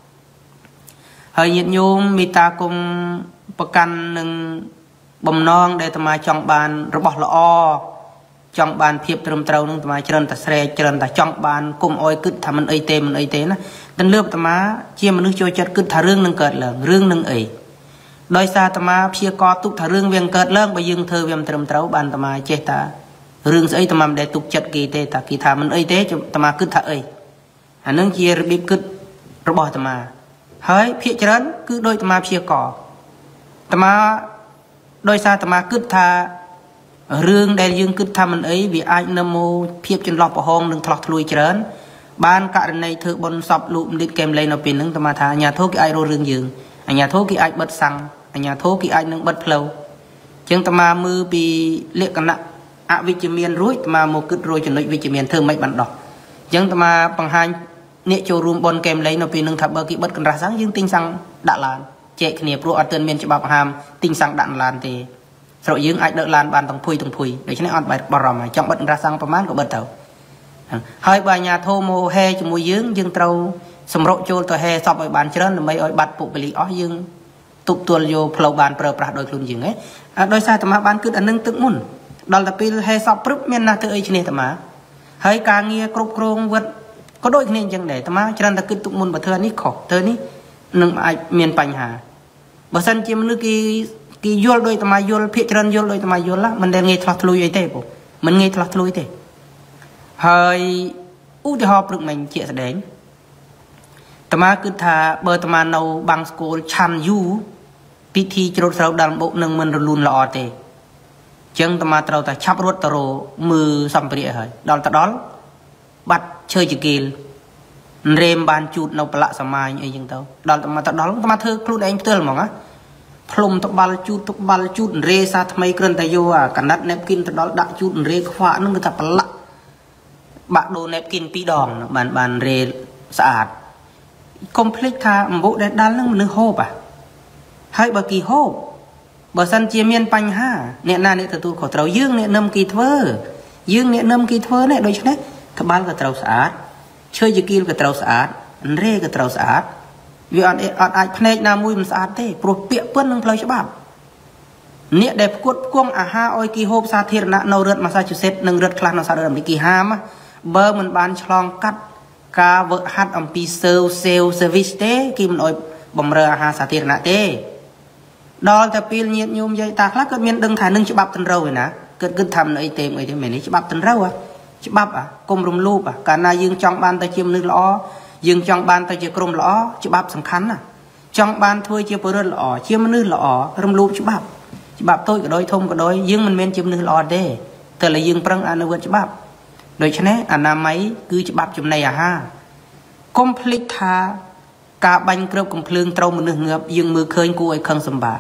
hơi nhiệt nhung mi ta cùngประกันหนึ่งบ่มน้องได้ทำมาจังบานระบบละอจังบานเพียบตรมเตาหนึ่งทำมาเจริญแต่เสร็จเจริญแต่จังบานกุมอ้อยกึศทำมันเอยเตมันเอยเตนะดันเลือกทำมาเชี่ยมันนึกโจจัดกึศถ้าเรื่องนึงเกิดเหลืองเรื่องนึงเอยโดยซาทำมาเพียกอตุกถ้าเรื่องเวียงเกิดเรื่องไปยึงเธอเวียมตรมเตาบานทำมาเจตาเรื่องเอยทำมาได้ตุกจัดกีเตตากีทามันเอยเตทำมากึศถ้าเอยอันนึงเชี่ยระบีบกึศระบบทำมาเฮ้ยเพียเจริญคือโดยทำมาเพียกอทำมาโดยซาตมาคึดทาเรื่องใดยังคึดทามันเอ้ยวิไอนโมเพียบจนหลอกประหงหนึ่งทะเลาะทะลุยเจริญบ้านกะในเธอบนสอบลุมดิเกมเลยเราเป็นหนึ่งตมาทาญาโทกิไอโรเรื่องยืงญาโทกิไอบัดสังญาโทกิไอหนึ่งบัดเพลวจึงตมามือปีเรียกกันนะอวิจิเมียนรุ่ยตมาโมคึดโรยจนเลยวิจิเมียนเธอไม่บันดอกจึงตมาปังหันเนี่ยโจรวมบนเกมเลยเราเป็นหนึ่งทับเบอร์กิบัดกันรักสังยึงติงสังด่าลานเจ๊ขณีปลุกอัตเตอร์เมียนฉบับหามติงสังดันลานเตสระยึงไอเดอร์ลานบานต้องพุยต้องพุยโดยเฉพาะอันใบบารมาจังบัดราสังประมาณกับเบิดเต่าเฮ้ยบายาโทโมเฮจมูยึงยึงเต่าสมรโจลตัวเฮสอบใบบานเชิญไม่อ้อยบัดปุบลีอ้อยึงตุกตัวโยพลบานเปรย์ปราโดยคลุนยึงเอ้โดยสายธรรมะบานคืออันนึงตึกมุ่นดอลตะปีเฮสอบปรึบเมียนนาเตอไอชนีธรรมะเฮ้ยการเงียกรุบกรงวัดก็โดยนี่จังเดธรรมะเชิญตะคือตุกมุ่นบัดเธอนี่ขอเธอนี่หนึ่งไอเมียนปัญหาบสันจิมนึกกีกีโยลโดยธรรมะโยลพิจารณาโยลโดยธรรมะโยลละมันเดินเงยทะลุยไอเต้ปุ๊มันเงยทะลุยเต้เฮ้ยอุทิศปรึกมันเจียแสดงธรรมะคือถ้าเบอร์ธรรมะเราบางสกุลชันยูพิธีจรดเราดังบุหนึ่งมันรุนละอเต้จังธรรมะเราแต่ชับรถตโรมือสัมปริยเหยดอลตะดอลบัดเชยจิกิลเรมบานจูดเราปละสมัยไอ้ยังเต้าดอลธรรมะตะดอลธรรมะเธอครูเองเตือนมั้งอะพลมตบาลจูดตบาลจูดเรซาทำไมเกินแต่โยอ่ะกันนัดเนปกินตะดอลดักจูดเรขวานึงก็จะปละบะโดเนปกินปีดองบานบานเรสะอาดคอมพลีทค่ะมบุเดดัลนึงมันนึกโฮบอ่ะให้บะกีโฮบบะซันเจียเมียนปัญหาเนี่ยนาเนี่ยตัวขอเรายืงเนี่ยนำกีเทอร์ยืงเนี่ยนำกีเทอร์เนี่ยโดยเฉพาะทบาลก็เราสะอาดเชยจิกิลก็เราสะอาดเรก็เราสะอาดวิอันเออันไอพเนจนามุยมันสะอาดเต้โปรเปียเปิ้ลนึงเพลย์ฉบับเนี่ยได้กดกวงอาหาออยกีโฮบซาเทรนะนอเรือมาซาชูเซตหนึ่งเรือคลาสนอซาเรือมิกีฮามะเบอร์มันบานฉลองกัดกาเวอร์ฮัดอัมพีเซลเซลเซอร์วิสเต้กีมันออยบำเรออาหาซาเทรนะเต้ดอลแต่ปีนี้ยมใหญ่ตาคลาก็มีดึงถ่ายหนึ่งฉบับตันเราเลยนะเกิดขึ้นทำในเต็มไอ้ที่เหม็นนี้ฉบับตันเราอะฉบับอะกลมรุมรูปอะการนายยืงจองบานตะเชียมนึกล้อยืงจองบานตะเชียกรมล้อฉบับสำคัญน่ะจองบานถ้วยเชียปเรือล้อเชียมนึกล้อรุมรูปฉบับฉบับตัวก็โดยทงก็โดยยืงมันเมนเชียมนึกล้อเด้แต่ละยืงปรังอนุวัตฉบับโดยฉะนั้นอนามัยคือฉบับจุดในอาหารคอมพลีทากาบังเกลือกุมเพลิงเตามันเงือบยืงมือเคยกู้ไอ้เครื่องสมบัติป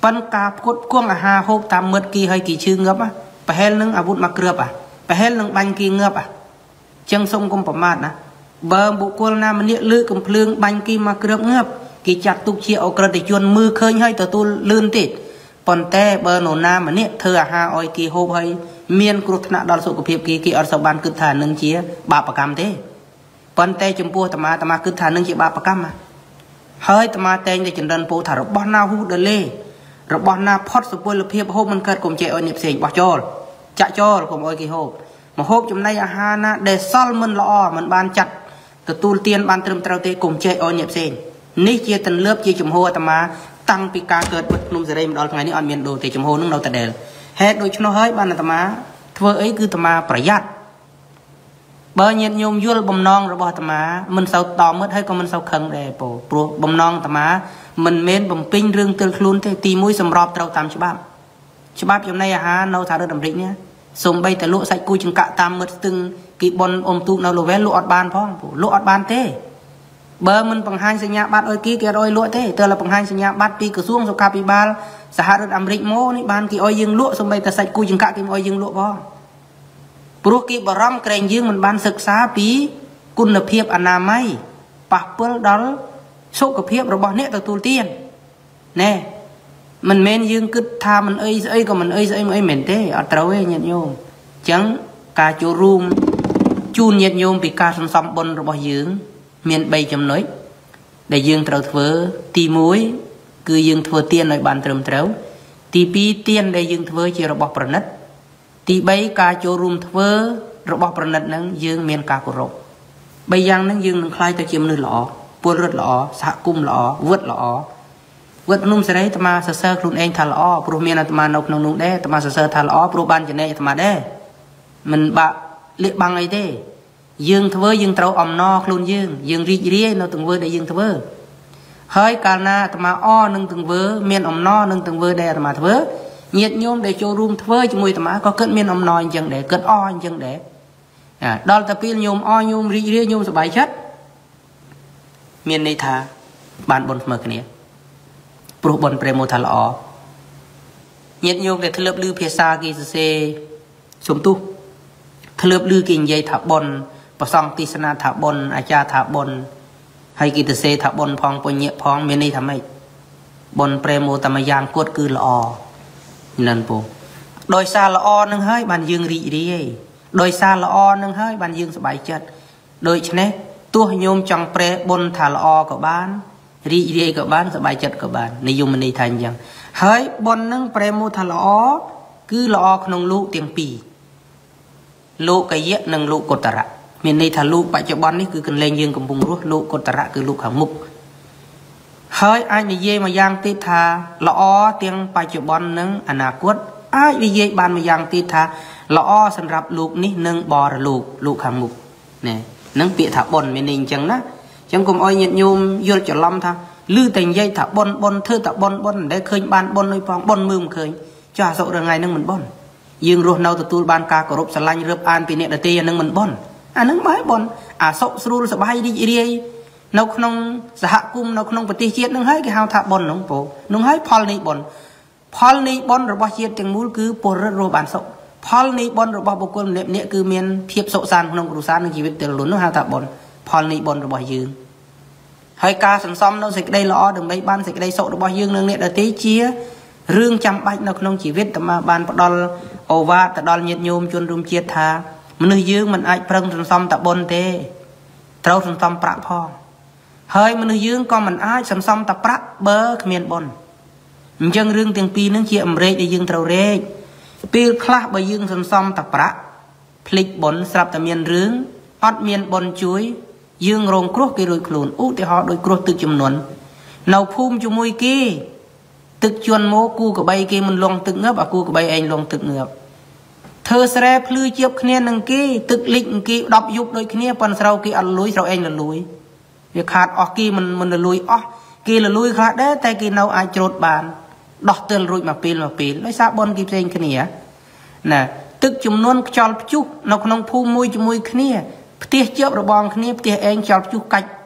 ប៉ុន្តែការផ្គត់ផ្គង់អាហារហូបតាមមិត្តគីឲ្យគីឈឺងឹបប្រហែលនឹងអាវុធមកគ្របប្រហែលនឹងបាញ់គីងឹបចឹងសូមកុំប្រមាថណាបើបុគ្គលណាម្នាក់លើកកំភ្លើងបាញ់គីមកគ្របងឹបគេចាត់ទុកជាអក្រិតជនមើលឃើញហើយទទួលលឿនទេប៉ុន្តែបើនរណាម្នាក់ធ្វើអាហារឲ្យគេហូបហើយមានគ្រោះថ្នាក់ដល់សុខភាពគេគេអត់សូវបានគិតថានឹងជាបាបកម្មទេប៉ុន្តែចំពោះអាត្មាអាត្មាគិតថានឹងជាបាបកម្មហើយអាត្មាតែងតែចន្ទិនពោថារបស់ណាហ៊ូដលេរបស់ណាផុតសុពលភាពហូបមិនកើតកុំចេះឲ្យអ្នកផ្សេងបោះចោលចាក់ចោលកុំឲ្យគេហូបមកហូបចំណីអាហារណាដែលសល់មិនល្អមិនបានចាត់ទទួលទានបានត្រឹមត្រូវទេកុំចេះឲ្យអ្នកផ្សេងនេះជាទន្លើបជាចំហអាត្មាតាំងពីការកើតពុតភ្នំសេរីមកដល់ថ្ងៃនេះអត់មានដូរទេចំហនឹងនៅតែដែលហេតុដូច្នោះហើយបានអាត្មាធ្វើអីគឺអាត្មាប្រយ័ត្នបើញាតិញោមយល់បំណងរបស់អាត្មាមិនសូវតមឹកហើយក៏មិនសូវខឹងដែរពោព្រោះបំណងអាត្មាមិនមែនបំពេញរឿងទិលខ្លួនទេទីមួយសម្របត្រូវតាមច្បាប់ច្បាប់ចំណីអាហារនៅសហរដ្ឋអាមេរិកនេះសូម្បីតែលក់សាច់គូចង្កាក់តាមមិត្តស្ទឹងគីប៉ុនអ៊ំទូកនៅលូវែលលក់អត់បានផងលក់អត់បានទេបើមិនបង្ហាញសញ្ញាបត្រឲ្យគេគេអត់ឲ្យលក់ទេទើបតែបង្ហាញសញ្ញាបត្រពីក្រសួងសុខាភិបាលសហរដ្ឋអាមេរិកមកនេះបានគេឲ្យយើងលក់សូម្បីតែសាច់គូចង្កាក់គេមកឲ្យយើងលក់ផងព្រោះគេបារម្ភក្រែងយើងមិនបានសិក្សាពីគុណភាពអនាម័យប៉ះពាល់ដល់សុខភាពរបស់អ្នកទទួលទានណែមិនមែនយើងគិតថាមិនអីស្អីក៏មិនអីស្អីមិនអីមែនទេអត់ត្រូវទេញាតិញោមអញ្ចឹងការចូលរួមជូនញាតិញោមពីការសន្សំបុណ្យរបស់យើងមានបីចំណុចដែលយើងត្រូវធ្វើទីមួយគឺយើងធ្វើទានឲ្យបានត្រឹមត្រូវទីពីរទានដែលយើងធ្វើជារបស់ប្រណិតទីបីការចូលរួមធ្វើរបស់ប្រណិតហ្នឹងយើងមានការគោរពបីយ៉ាងហ្នឹងយើងនឹងខ្លាយទៅជាមនុស្សល្អពលរដ្ឋល្អសហគមន៍ល្អវត្តល្អវត្តភ្នំសេរីអាត្មាសរសើរខ្លួនឯងថាល្អព្រោះមានអាត្មានៅក្នុងនោះដែរអាត្មាសរសើរថាល្អព្រោះបានចំណេញអាត្មាដែរមិនបាក់លាក់បាំងអីទេយើងធ្វើយើងត្រូវអំណរខ្លួនយើងយើងរីករាយនៅទង្វើដែលយើងធ្វើហើយកាលណាអាត្មាអនឹងទង្វើមានអំណរនឹងទង្វើដែលអាត្មាធ្វើញាតិញោមដែលចូលរួមធ្វើជាមួយអាត្មាក៏គិតមានអំណរអញ្ចឹងដែរគិតអអញ្ចឹងដែរដល់តែពេលញោមអញោមរីករាយញោមសប្បាយចិត្តមានន័យថាបានបុណ្យស្មើគ្នាព្រោះបុណ្យព្រេមោថាល្អញាតិញោមដែលធ្លាប់ឮភាសាគេសរសេរសំទុះធ្លាប់ឮគេនិយាយថាបុណ្យប្រសង់ទេសនាថាបុណ្យអាចារ្យថាបុណ្យហើយគេទៅសេថាបុណ្យផងពុញ្ញៈផងមានន័យថាម៉េចបុណ្យព្រេមោតាមយ៉ាងគត់គឺល្អនឹងពូដោយសារល្អនឹងហើយបានយើងរីករាយដោយសារល្អនឹងហើយបានយើងសប្បាយចិត្តដូច្នេះទោះញោមចង់ប្រែបុណ្យថាល្អក៏បានរីករាយក៏បានសប្បាយចិត្តក៏បាននិយមន័យថាអញ្ចឹងហើយបុណ្យនឹងប្រែមោថាល្អគឺល្អក្នុងលោកទាំងពីរលោកយៈនិងលោកកុត្តរៈមានន័យថាលោកបច្ចុប្បន្ននេះគឺកន្លែងយើងកំពុងរស់លោកកុត្តរៈគឺលោកខាងមុខហើយអាចនិយាយមកយ៉ាងទៀតថាល្អទាំងបច្ចុប្បន្ននិងអនាគតអាចនិយាយបានមកយ៉ាងទៀតថាល្អសម្រាប់លោកនេះនិងបរលោកលោកខាងមុខណែនឹងពាក្យថាបុណ្យមានន័យអញ្ចឹងណាអញ្ចឹងកុំអោយញាតិញោមយល់ច្រឡំថាឮតែនិយាយថាបុណ្យបុណ្យធ្វើតែបុណ្យបុណ្យមិនដែលឃើញបានបុណ្យដូចផងបុណ្យមើលមិនឃើញចុះអាសុខរឿងថ្ងៃហ្នឹងមិនបុណ្យយើងរស់នៅទទួលបានការគោរពស្រឡាញ់រឹបអានពីអ្នកដទៃអានឹងមិនបុណ្យអានឹងបែបបុណ្យអាសុខស្រួលសប្បាយរីករាយនៅក្នុងសហគមន៍នៅក្នុងប្រទេសជាតិនឹងហើយគេហៅថាបុណ្យហ្នឹងពូនឹងហើយផលនៃបុណ្យផលនៃបុណ្យរបស់ជាតិទាំងមូលគឺពលរដ្ឋរស់បានសុខផលនៃបុណ្យរបស់បុគ្គលម្នាក់ម្នាក់គឺមានភាពសុខសាន្តក្នុងគ្រួសារនិងជីវិតទាំងលន់នោះហៅថាបុណ្យផលនៃបុណ្យរបស់យើងហើយការសន្សំនៅសេចក្តីល្អដើម្បីបានសេចក្តីសុខរបស់យើងនឹងអ្នកដទៃជារឿងចាំបាច់នៅក្នុងជីវិតតាមបានផ្ដល់អូវាទទៅដល់ញាតិញោមជនរួមជាតិថាមនុស្សយើងមិនអាចប្រឹងសន្សំតែបុណ្យទេត្រូវសន្សំប្រាក់ផងហើយមនុស្សយើងក៏មិនអាចសន្សំតែប្រាក់បើគ្មានបុណ្យអញ្ចឹងរឿងទាំងពីរនឹងជាអម្រែកដែលយើងត្រូវរែកពេលខ្លះបើយើងសន្សំតែប្រាក់ភ្លេចបុណ្យស្រាប់តែមានរឿងអត់មានបុណ្យជួយយើងរងគ្រោះគេរួចខ្លួនឧទាហរណ៍ដូចគ្រោះទឹកជំនន់នៅភូមិជាមួយគេទឹកជន់មកគូកបីគេមិនលងទឹកងើបអាគូកបីឯងលងទឹកងើបធ្វើស្រែភ្លឺជាប់គ្នានឹងគេទឹកលិចគេដប់យប់ដូចគ្នាប៉ុន្តែស្រូវគេអត់លួយស្រូវឯងលលួយវាខាតអស់គេមិនមិនលលួយអស់គេលលួយខ្លះដែរតែគេនៅអាចច្រូតបានដោះទិលរួចមកពេលមកពេលដោយសារបុណ្យគេផ្សេងគ្នាណាទឹកចំនួនខ្យល់ព្យុះនៅក្នុងភូមិមួយជាមួយគ្នាផ្ទះជាប់របងគ្នាផ្ទះឯងខ្យល់ព្យុះកាច់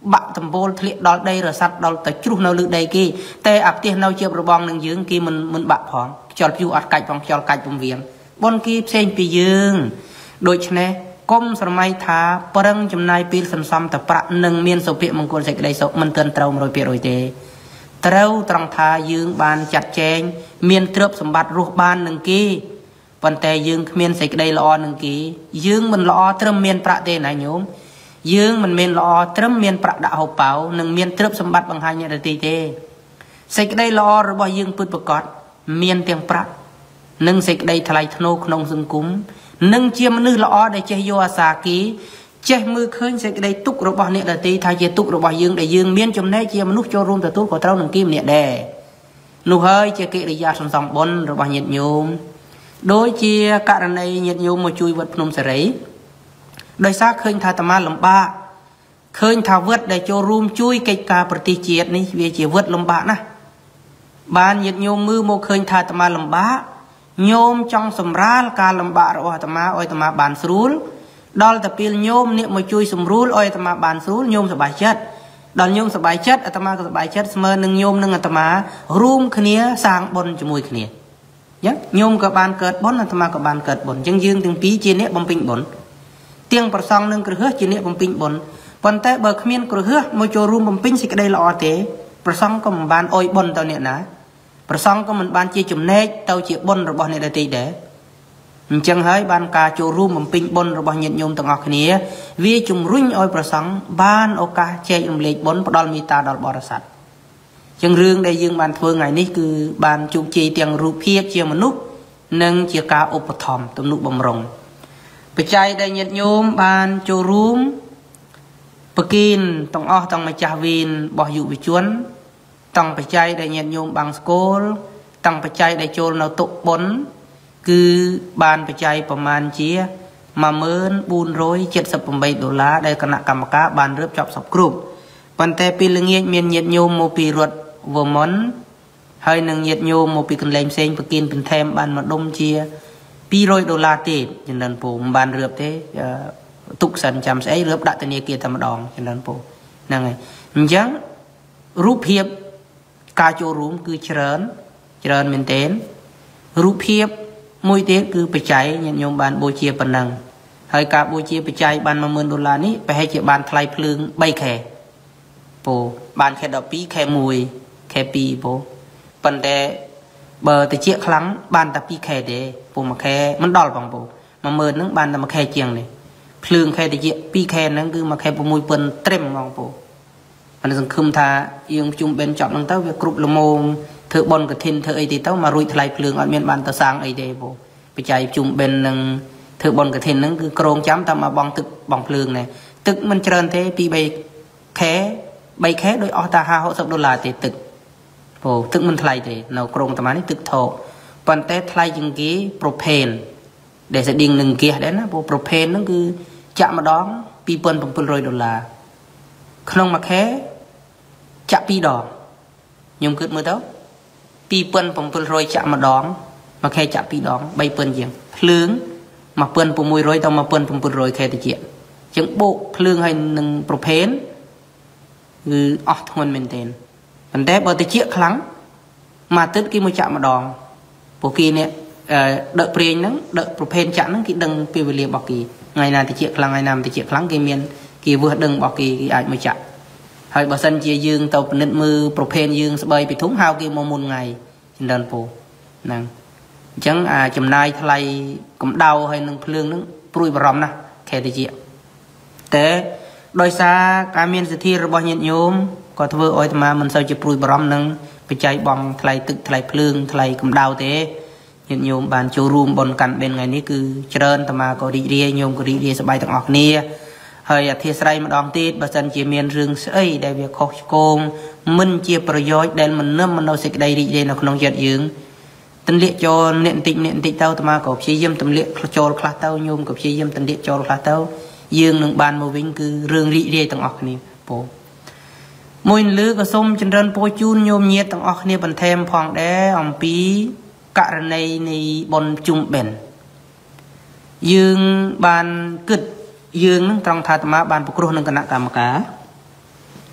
បាក់តំបូលធ្លាក់ដល់ដីរសាត់ដល់ទៅជ្រុះនៅលើដីគេតែអាផ្ទះនៅជាប្របងនឹងយើងគេមិនមិនបាក់ផងខ្យល់ព្យុះអត់កាច់ផងខ្យល់កាច់ពំវៀងបនគេផ្សេងពីយើងដូច្នេះកុំស្រមៃថាប្រឹងចំណាយពេលសន្សំតែប្រាក់នឹងមានសុភមង្គលសេចក្តីសុខមិនទាន់ត្រូវ một trăm phần trăm ទេត្រូវត្រង់ថាយើងបានចាត់ចែងមានទ្រព្យសម្បត្តិរស់បាននឹងគេប៉ុន្តែយើងគ្មានសេចក្តីល្អនឹងគេយើងមិនល្អត្រឹមមានប្រាក់ទេណាញោមយើងមិនមែនល្អត្រឹមមានប្រាក់ដាក់ហូបប៉ៅនិងមានទ្រព្យសម្បត្តិបង្ហាញអ្នកដទៃទេសេចក្តីល្អរបស់យើងពិតប្រាកដមានទាំងប្រាក់និងសេចក្តីថ្លៃថ្នូរក្នុងសង្គមនិងជាមនុស្សល្អដែលចេះយកអាសាគីចេះមើលឃើញសេចក្តីទុក្ខរបស់អ្នកដទៃថាជាទុក្ខរបស់យើងដែលយើងមានចំណែកជាមនុស្សចូលរួមទទួលក៏ត្រូវនឹងគេម្នាក់ដែរនោះហើយជាកិរិយាសន្សំបុណ្យរបស់ញាតិញោមដូចជាករណីញាតិញោមមកជួយវត្តភ្នំសេរីដោយសារឃើញថាអាត្មាលំបាកឃើញថាវត្តដែលចូលរួមជួយកិច្ចការប្រទេសជាតិនេះវាជាវត្តលំបាកណាស់បានញាតិញោមមើលមកឃើញថាអាត្មាលំបាកញោមចង់សម្រាលការលំបាករបស់អាត្មាឲ្យអាត្មាបានស្រួលដល់តែពេលញោមអ្នកមកជួយសម្រួលឲ្យអាត្មាបានស្រួលញោមសប្បាយចិត្តដល់ញោមសប្បាយចិត្តអាត្មាក៏សប្បាយចិត្តស្មើនឹងញោមនិងអាត្មារួមគ្នាសាងបុណ្យជាមួយគ្នាអញ្ចឹងញោមក៏បានកើតបុណ្យអាត្មាក៏បានកើតបុណ្យអញ្ចឹងយើងទាំងពីរជាអ្នកបំពេញបុណ្យទាំងប្រសង់និងគ្រហស្ថជាអ្នកបំពេញបុណ្យប៉ុន្តែបើគ្មានគ្រហស្ថមកចូលរួមបំពេញសេចក្តីល្អទេប្រសង់ក៏មិនបានអុយបុណ្យទៅអ្នកណាប្រសង់ក៏មិនបានជាចំណែកទៅជាបុណ្យរបស់អ្នកដទៃដែរអញ្ចឹងហើយបានការចូលរួមបំពេញបុណ្យរបស់ញាតិញោមទាំងអស់គ្នាវាជំរុញឲ្យប្រសង់បានឱកាសចែករំលែកបុណ្យផ្ដល់មេត្តាដល់បរិស័ទអញ្ចឹងរឿងដែលយើងបានធ្វើថ្ងៃនេះគឺបានជោគជ័យទាំងរូបភាពជាមនុស្សនិងជាការឧបត្ថម្ភទំនុកបំរុងបច្ច័យដែលញាតិញោមបានចូលរួមប្រគិនទាំងអស់ទាំងម្ចាស់វេនរបស់យុវជនទាំងបច្ច័យដែលញាតិញោមបាំងស្គលទាំងបច្ច័យដែលចូលនៅតុបុណ្យគឺបានបច្ច័យប្រមាណជា một nghìn bốn trăm bảy mươi tám ដុល្លារដែលគណៈកម្មការបានរៀបចំសពគ្រប់ប៉ុន្តែពេលល្ងាចមានញាតិញោមមកពីរដ្ឋវមនហើយនឹងញាតិញោមមកពីកន្លែងផ្សេងប្រគិនបន្ថែមបានមកដុំជាពីររយដុល្លារទៀតចំនួនពូមិនបានរៀបទេទុកសិនចាំស្អីរៀបដាក់ធនាគារតែម្ដងចំនួនពូហ្នឹងហើយអញ្ចឹងរូបភាពការចូលរួមគឺច្រើនច្រើនមែនទែនរូបភាពមួយទៀតគឺបច្ច័យញាតិញោមបានបូជាប៉ុណ្ណឹងហើយការបូជាបច្ច័យបាន một nghìnដុល្លារនេះប្រហែលជាបានថ្លៃភ្លើងbaខែពូបានខែដប់ពីរខែមួយខែពីរពូប៉ុន្តែបើតិចខ្លាំងបានតែពីរខែទេពូមួយខែមិនដល់បងពូ một nghìnហ្នឹងបានតែមួយខែជាងនេះភ្លើងខែតិចពីរខែហ្នឹងគឺមួយខែsáu nghìnត្រឹមបងពូអានេះសង្ឃឹមថាយើងជុំបេនចប់ហ្នឹងទៅវាគ្រប់ល្មមធ្វើបនកឋិនធ្វើអីទីទៅមករួចថ្លៃភ្លើងអត់មានបានទៅសាងអីទេពូបច្ច័យជុំបេននឹងធ្វើបនកឋិនហ្នឹងគឺក្រងចាំតែមកបងទឹកបងភ្លើងនេះទឹកមិនច្រើនទេពីរខែbaខែដោយអស់តែห้าสิบ ដុល្លារទេទឹកពូទឹកមិនថ្លៃទេនៅក្រងតានេះទឹកថោកប៉ុន្តែថ្លៃជាងគេប្រូផេនដែលស្តៀងនឹងហ្គាសដែរណាពូប្រូផេនហ្នឹងគឺចាក់ម្ដងពីរពាន់bảyរយដុល្លារក្នុងមួយខែចាក់ពីរដងខ្ញុំគិតមើលទៅពីរពាន់bảyរយចាក់ម្ដងមួយខែចាក់ពីរដងbaពាន់ជាងភ្លើងmột nghìn sáu trămទៅmột nghìn bảy trămខែតិចអញ្ចឹងបូកភ្លើងហើយនឹងប្រភេទគឺអស់ធ្ងន់មែនទែនប៉ុន្តែបើតិចខ្លាំងមួយអាទិត្យគេមកចាក់ម្ដងពួកគេនេះដកព្រៀងហ្នឹងដកប្រភេទចាក់ហ្នឹងគេដឹងពេលវេលារបស់គេថ្ងៃណាតិចខ្លាំងថ្ងៃណាមិនតិចខ្លាំងគេមានគេវឹសដឹងរបស់គេគេអាចមកចាក់ហើយបើសិនជាយើងទៅពិនិត្យមើលប្រភេទយើងស្បីពីធំហៅគេមកមុនថ្ងៃចំនួនពូហ្នឹងអញ្ចឹងអាចំណាយថ្លៃកម្ដៅហើយនឹងភ្លើងហ្នឹងព្រួយបារម្ភណាស់ខែតិចតែដោយសារការមានសទ្ធារបស់ញាតិញោមក៏ធ្វើឲ្យអាត្មាមិនសូវជាព្រួយបារម្ភនឹងបច្ច័យបងថ្លៃទឹកថ្លៃភ្លើងថ្លៃកម្ដៅទេញាតិញោមបានចូលរួមបុណ្យកាន់បេនថ្ងៃនេះគឺច្រើនអាត្មាក៏រីករាយញោមក៏រីករាយសប្បាយទាំងអស់គ្នាហើយអធិស្ឋានម្ដងទៀតបើសិនជាមានរឿងស្អីដែលវាខុសឆ្គងមិនជាប្រយោជន៍ដែលមិននឹមនៅសេចក្តីរីករាយនៅក្នុងចិត្តយើងទន្លាក់ចូលអ្នកបន្តិចអ្នកបន្តិចទៅអាត្មាក៏ព្យាយាមទម្លាក់ចូលខ្លះទៅញោមក៏ព្យាយាមទម្លាក់ចូលខ្លះទៅយើងនឹងបានមកវិញគឺរឿងរីករាយទាំងអស់គ្នាពូមួយលើក៏សូមចម្រើនពរជូនញោមញាតិទាំងអស់គ្នាបន្ថែមផងដែរអំពីករណីនៃបុណ្យជុំបិណ្ឌយើងបានគិតយើងនឹងត្រង់ថាអាត្មាបានប្រគ្រោះនឹងគណៈកម្មការ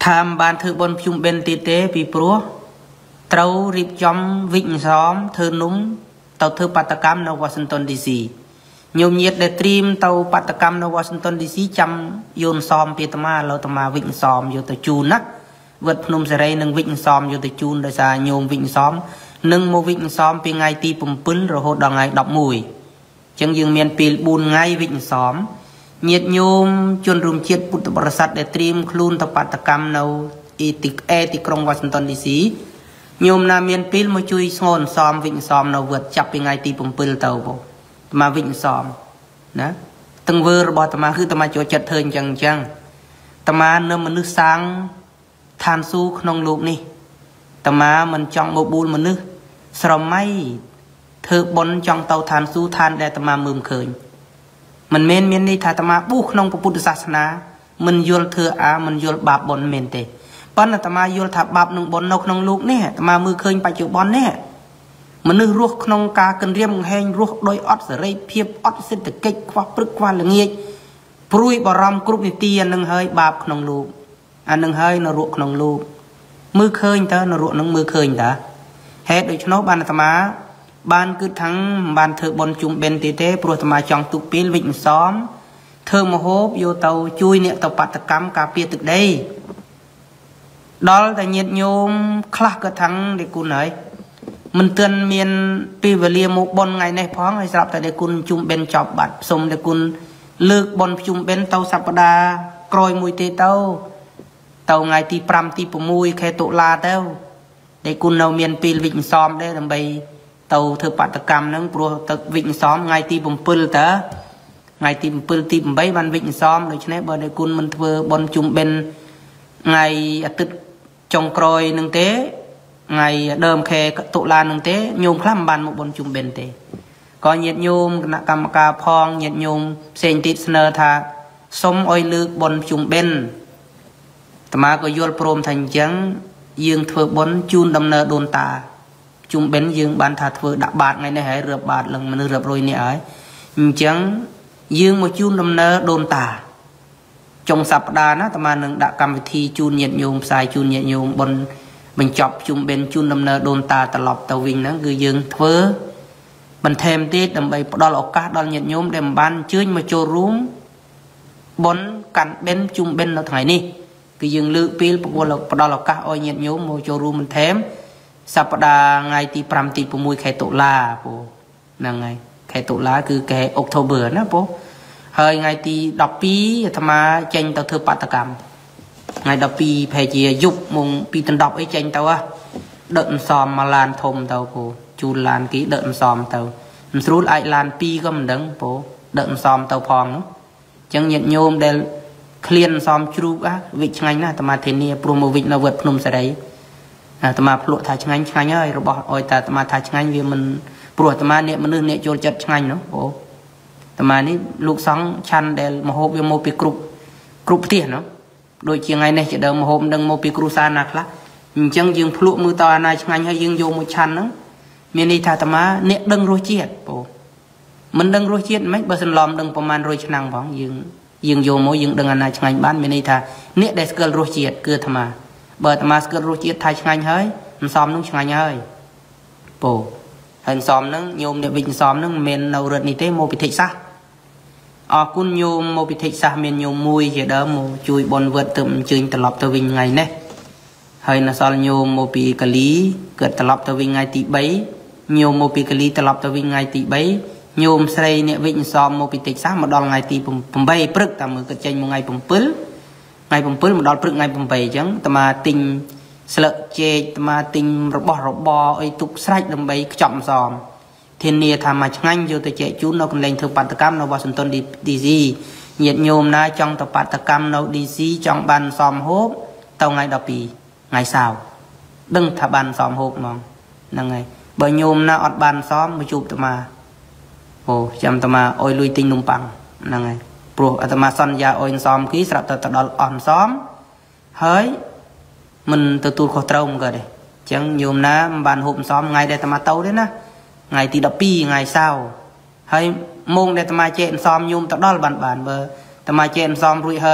tham ban thư bon chung bên tê tế vì pro trâu rịp trong vịnh xóm thư núm tàu thư Patagamនៅ Washington đê xê ញោមញាតដែលត្រៀមទៅបាតកម្មនៅ Washington đê xê ចាំយន្តសមពីអាត្មាលើអាត្មាវិញសមយកទៅជូនណាវត្តភ្នំសេរីនឹងវិញសមយកទៅជូនដោយសារញោមវិញសមនឹងមកវិញសមពីថ្ងៃទី7រហូតដល់ថ្ងៃ11អញ្ចឹងយើងមានពេល4ថ្ងៃវិញសមញាតញោមជនរួមជាតិពុទ្ធបរិស័ទដែលត្រៀមខ្លួនទៅបាតកម្មនៅអេទីអេទីក្រុង Washington đê xê ញោមណាមានពេលមកជួយស្ងោនសមវិញសមនៅវត្តចាប់ពីថ្ងៃទី7ទៅបងมาวิ่งซ้อมนะตึงเวอร์บอตมาคือตมาโจจัดเทินจังจังตมาเนื้อมันนึกสังทานสู้ขนมลูกนี่ตมามันจังโมบูลมันนึกสรมัยเธอบนจังเตาทานสู้ทานแต่ตมามืมเคยมันเมนเมนในทาตมาบุขนมพระพุทธศาสนามันโยลเธออามันโยลบาปบนเมนเตปั้นตมาโยลทับบาปหนึ่งบนนกขนมลูกเนี่ยตมามือเคยไปจุบอลเนี่ยมันนึกรูขนมกากันเรียมแห้งรูโดยอดเสรีเพียบอดเศรษฐกิจควักปรึกควันละเงียปรุยบารมกรุบนิตีอันหนึ่งเฮยบาปขนมลูกอันหนึ่งเฮยนรุขนมลูกมือเคยเถอะนรุหนึ่งมือเคยเถอะเหตุโดยชนกบานธรรมะบานคือทั้งบานเธอบนจุ่มเบนตีเต้ปรุธรรมะจองตุกปีนวิ่งซ้อมเธอมาโฮบโยเตาจุยเนี่ยเตาปัตกรรมกาเปียตึกได้ดอลแต่เงียดโยมคลาก็ทั้งเด็กกูไหนมันเตือนเมียนปีเวลียมุกบนไงในพ้องไอ้สำหรับแต่เด็กคุณจุ่มเบนจอบบัดสมเด็กคุณเลือกบนจุ่มเบนเตาสัปดาห์กรอยมวยเตเต้าเตาไงตีปรำตีปมุยแค่ตุลาเต้าเด็กคุณเราเมียนปีวิ่งซ้อมได้ลำไปเตาเธอปัตกรรมนั่งปลัวตึกวิ่งซ้อมไงตีปุ่มปืนเต๋อไงตีปุ่มปืนตีปุ่มใบมันวิ่งซ้อมโดยเฉพาะบนเด็กคุณมันเธอบนจุ่มเบนไงตึกจงกรอยนั่งเต้ไงเดิมแค่ตุลาหนึ่งเตะโยมคล่ำบันมุบนจุ่มเบนเตะก็เหยียดโยมคณะกรรมการพองเหยียดโยมเซนติสเนอร์ธาสมอ้อยลึกบนจุ่มเบนแต่มาก็โยนโปรมทันจังยืงเถื่อบนจูนดำเนินโดนตาจุ่มเบนยืงบันถาเถื่อดับบาดไงในหายเรือบาดหลังมันเรือบโรยเนี่ยไอ้จังยืงมาจูนดำเนินโดนตาจงสัปดาห์นะแต่มาหนึ่งดักกรรมวิธีจูนเหยียดโยมสายจูนเหยียดโยมบนมันจับจุ่มเป็นจุนดำเนินโดนตาตลอดตะวิงนั่นคือยืงเถื่อมันเทมตีดำไปดอลออกกาดอลเหยียดโยมเดมบันชื่นมาโจรุ้งบนกันเบนจุ่มเบนเราถ่ายนี่คือยืงลือปีลปวดเราดอลออกกาอ้อยเหยียดโยมมาโจรุ้งมันเทมสัปดาห์ไงตีปรำตีปมุยไข่ตุลาโปนั่งไงไข่ตุลาคือแก่ออกโทเบอร์นะโปเฮยไงตีดอกปีธรรมะเจงต่อเธอปัตตกรรมไงดอกปีแพจียุบมงปีตันดอกไอ้เจงเตาอะเดินซ้อมมาลานทมเตาโปจูลานกี้เดินซ้อมเตามันรู้ไอ้ลานปีก็มันดังโปเดินซ้อมเตาพองจังเหยียดโยมเดลเคลียนซ้อมจูบอะวิชไงนะแต่มาเทนีโปรโมวิชนาเวิร์ดพนมสไลแต่มาพลุถ่ายไงไงเอ้ยเราบอกโอ้ยแต่แต่มาถ่ายไงเวียมันปวดแต่มาเนี่ยมันนึกเนี่ยโจจัดไงเนาะโปแต่มานี่ลูกสองชันเดลมาโฮเวียโมปีกรุบกรุบเตี้ยเนาะโดยเชียงไงเนี่ยจะเดิมมาโฮมดังโมปีกรุซานักละจังยืงพลุมือต่อนายไงให้ยืงโยมชันเนาะมีนิทาตมาเนี่ยดังโรเจียดโปมันดังโรเจียดไหมบาสันลอมดังประมาณโรยชนังบ้องยืงยืงโยมโมยืงดังนายไงบ้านมีนิทาเนี่ยได้สเกลโรเจียดเกิดธรรมาเบอร์ธรรมาสเกลโรเจียดไทยไงเฮ้ยมันซ้อมนุ่งไงเฮ้ยโปเห็นซ้อมนั่งโยมเนี่ยวิ่งซ้อมนั่งเมนเอาเรื่องนี้เต้โมปิเทซ่าออกคุณโยมโมปิเทซ่าเมนโยมมวยจะเดิมโมจุยบนเวทตึมจึงตลอดตัววิ่งไงเนี่ยเฮ้ยน่ะสอนโยมโมปีกะลีเกิดตลอดตัววิ่งไงตีใบโยมโมปีกะลีตลอดตัววิ่งไงตีใบโยมใส่เนี่ยวิ่งซ้อมโมปิเทซ่ามาดอลไงตีปุ่มปุ่มใบปรึกแต่มือกระเจงมือไงปุ่มปื้ลไงปุ่มปื้ลมาดอลปรึกไงปุ่มใบจังแต่มาติงสลักเจแต่มาติงรบรบไอตุกใส่ลำใบจับซ้อมเทียนเนี่ยทำมาช่างอยู่แต่เจ้าจูนเราคนเล่นถือปัตตกรรมเราวอชิงตันดีซีเหยียดโยมนะจังต่อปัตตกรรมเราดีซีจังบันซ้อมโฮบเต่าไงดอกปีไงสาวดึงถ้าบันซ้อมโฮบมองนั่งไงบ่โยมนะอดบันซ้อมมาจูบต่อมาโอ้จำต่อมาโอยลุยติงนุ่มปังนั่งไงปลุกอาตมาสัญญาโอยซ้อมกี้สลับต่อต่อดอลอ่อนซ้อมเฮ้ยมันตัวตูดขอเต้ามันก็ได้จังโยมนะบันโฮบซ้อมไงได้อาตมาเต้าด้วยนะไงตีดอกปีไงเศร้าให้มงได้ตมาเจนซ้อมยุ่มตะดอลบานบานเบอร์ตมาเจนซ้อมรุ่ยเฮย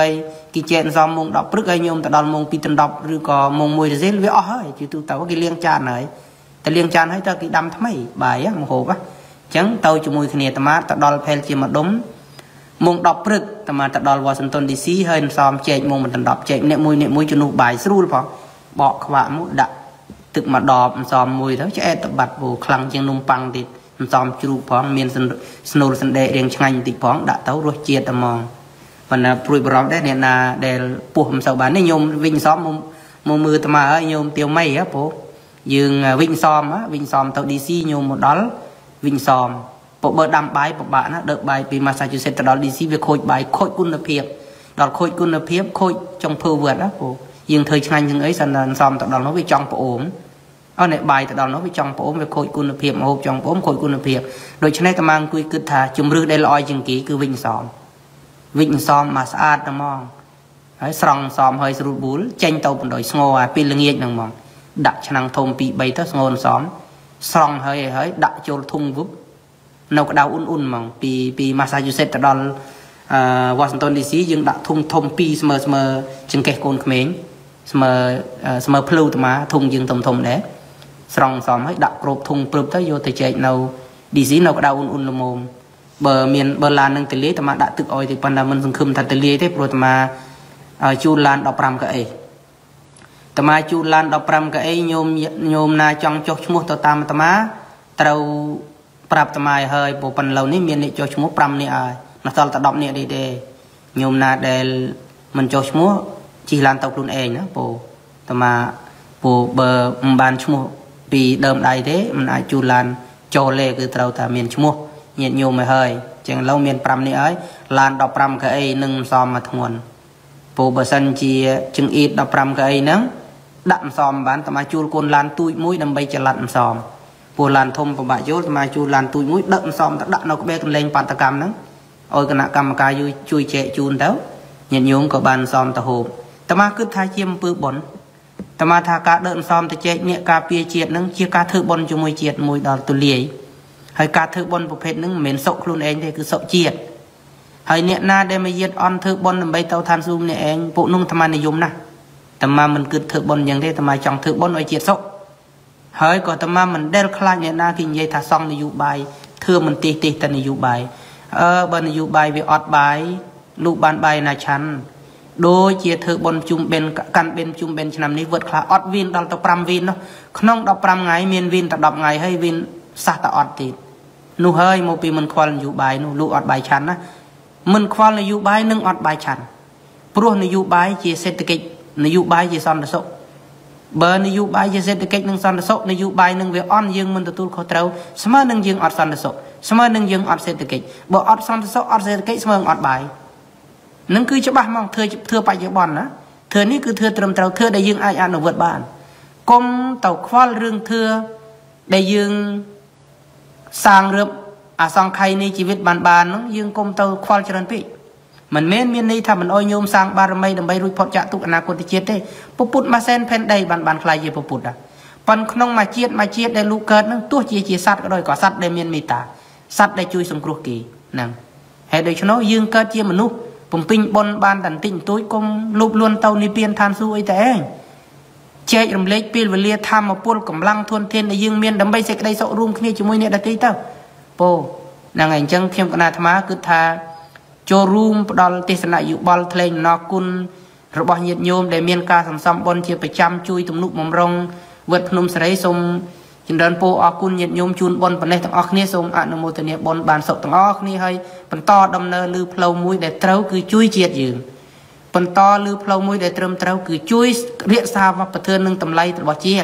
kỳ chẹn do mông đọc bức ấy nhôm ta đòn mông pi tần đọc rồi có mông mùi dễ với ó hơi chứ tu tao cái liêng chan này ta liêng chan hay ta cái đâm thấm ấy bài á một hồ á chẳng tao cho mùi khné ta má ta đòn phèn chỉ mà đúng mông đọc bức ta mà ta đòn Washington đê xê hơi xóm chẹn mông mình tần đọc chẹn nẹt mùi nẹt mùi cho nụ bài sưu phò bọ các bạn mũi đặt tự mà đọp xóm mùi đó cho em tập bật vô khăng trên nung băng thì xóm chụp phóng miền snow sân đệ riêng ngành thì phóng đã tấu rồi chia tầm mong phần là bụi bọt đấy nên là để buộc sầu bán đấy nhôm vinh xóm một một mưa tầm mà nhôm tiêu mây á bố dương vinh xóm á vinh xóm tàu đê xê nhôm một đó vinh xóm bộ bờ đầm bài bộ bạn á đợt bài vì Massachusetts đó đê xê việc khôi bài khôi quân lập hiệp đó khôi quân lập hiệp khôi trong phơi vượt á bố dương thời ngành những ấy sân xóm tàu đó nó bị trong bộ ốm ở này bài tàu đó nó bị trong bộ ốm về khôi quân lập hiệp hộp trong ốm khôi quân lập hiệp rồi cho nên ta mang quy cứ thà chùm rư đây lòi chừng ký cứ vinh xóm vinh xóm mà sát nó mong ấy sòng xóm hơi sụt bún tranh tàu đổi ngô à pin lưng nghiêng nằng mong đặt cho năng thôm bị bay tới ngôn xóm sòng hơi hơi đặt cho thung vúp nấu cái đau un un mong pi pi Massachusetts đó Washington đê xê dương đặt thung thôm pi smờ smờ chừng kẹt côn khmến smờ smờ plu mà thung dương thùng thùng đấy sòng xóm hơi đặt cột thung plu tới vô thì chạy nấu đê xê nấu cái đau un un là mồm bờ miền bờ lan nâng tây lý tama đã tự oi thì phần là mình khum thật tây lý thế rồi tama chu lan đọc ram cái tama chu lan đọc ram cái nhôm nhôm na trong cho mua tàu tam tama tàu prap tama hơi bộ phần lâu ní miền này cho mua ram này à nó sao ta đọc này đi để nhôm na để mình cho mua chỉ lan tàu luôn em nữa bộ tama bộ bờ bàn mua vì đơm đại thế mình ai chu lan cho lê cứ tàu ta miền mua nhiệt nhiều mà hơi chẳng lâu miền pram này ấy lan đọc pram cái ấy nâng xòm mà thuần bộ bờ sân chỉ chừng ít đọc pram cái ấy nắng đạm xòm bán tama chua côn lan tui mũi đâm bay cho lặn xòm bộ lan thôm và bãi chốt mà chua lan tui mũi đậm xòm ta đặng nó có bé con lên pan ta cam nắng ôi cái nạ cam ca vui chui chè chun đó nhiệt nhiều có bàn xòm ta hộp tama cứ thay chiêm bự bẩn tama tha cá đợn xòm ta chè nhẹ cá pia chiết nắng chia cá thử bẩn cho mùi chiết mùi đào tu liề hay cá thử bón bộ phết nâng mến sậu luôn anh thì cứ sậu chiết hay nè na đem mà giết on thử bón làm bay tàu than zoom nè anh bộ nung tham ăn này dùng nè tầm mà mình cứ thử bón như thế tầm mà trong thử bón ở chiết sậu hay còn tầm mà mình đeo khai nè na kinh dây thả xong này dụ bài thưa mình tì tì tần này dụ bài ờ bên này dụ bài về ọt bài lụ bàn bài là chắn đôi chia thử bón chung bên căn bên chung bên năm này vượt khá ọt vin đào tàu pram vin nó không đọc pram ngày miền vin tập đọc ngày hay vin sa ta ọt thì nu hơi một pi mình khoan dụ bài nu lụ ọt bài chắn á mình khoan là dụ bài nâng ọt bài chắn pro là dụ bài chỉ xét kịch là dụ bài chỉ son là sốc bờ là dụ bài chỉ xét kịch nâng son là sốc là dụ bài nâng về on dương mình tụt khó trâu smart nâng dương ọt son là sốc smart nâng dương ọt xét kịch bờ ọt son là sốc ọt xét kịch smart ọt bài nâng cứ cho ba mong thưa thưa bài cho bọn á thưa ní cứ thưa trầm trâu thưa đại dương ai ăn ở vượt bàn công tàu khoan rương thưa đại dương sang rượp à sang khay này chỉ biết bàn bàn nó dương công tàu khoan cho nên bị mình men miền này thà mình oi nhôm sang ba mươi đầm bay rụi phật chạ tụ anh còn chết đấy poput mà sen pen đầy bàn bàn khai gì poput à phần không mà chết mà chết để lũ cơn nó tua chia chia sát cái đôi có sát để miền mì tả sát để chui sông cua kỳ nè hệ để cho nó dương cơn chia mình nút bùng pin bon ban đàn tinh tối công lụp luôn tàu ni piên than su ấy thế chạy làm lấy pin và lia tham mà pol cầm lăng thôn thiên để dương miền đầm bay sẽ đây sậu room kia chỉ môi nè đặt tí tao po nàng ảnh chân thêm cái nào tham á cứ tha cho room đòn tê sanh dụ ball lên nó cun rồi bao nhiêu nhôm để miền ca sắm sắm bon chia phải chăm chui tụm nụ mầm rong vượt nôm sấy sông trên đơn po ở cun nhiệt nhôm chun bon phần này thằng óc nia sông ăn nôm một nhiệt bon bàn sậu thằng óc nia hay phần to đâm nơ lư plau mũi để trâu cứ chui chiết dường phần to lư plau mũi để trâm trâu cứ chui riết sao và bật thương nâng tầm lay từ bỏ chiết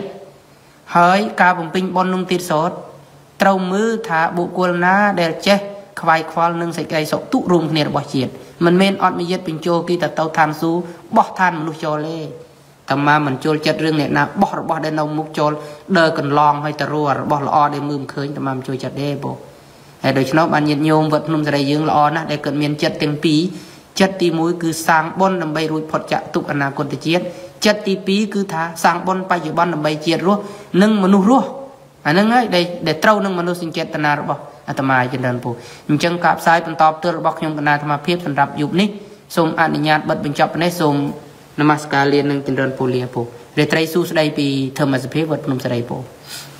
hơi ca bùng pin bon nung tít sốt trâu mứ thả bộ quần ná để che khoai khoai nâng sạch cây sậu tụ rùm nè bỏ chiết mình men ọt mới giết bình châu khi ta tàu than su bỏ than mình lúc cho lê tầm mà mình trôi chật riêng này nào bỏ bỏ để nông mục cho đờ cần long hay ta rùa bỏ lọ để mưa khơi tầm mà mình trôi chật đê bộ hay đôi nó bạn nhiệt nhôm vật nung ra dương lọ nè để cần miền chật tiếng pí chật tí mũi cứ sang bon nằm bay rụi phật chạ tụ anh nào còn tự chiết chật tí pí cứ thả sang bon bay chỉ bon nằm bay chiết rúa nâng mà nu rúa à nâng ấy để để trâu nâng mà nu sinh chết ta nào bỏ à tầm mai trên đơn bộ chân cạp sai phần top tơ bọc nhung ta nào tầm mà phép phần đạp dục ní សូមអនុញ្ញាតបិទបញ្ចប់នេះសូមនមស្ការលានឹងចម្រើនពលាពូរាត្រីសួស្ដីពីធម្មសភាវត្តភ្នំសេរីពូ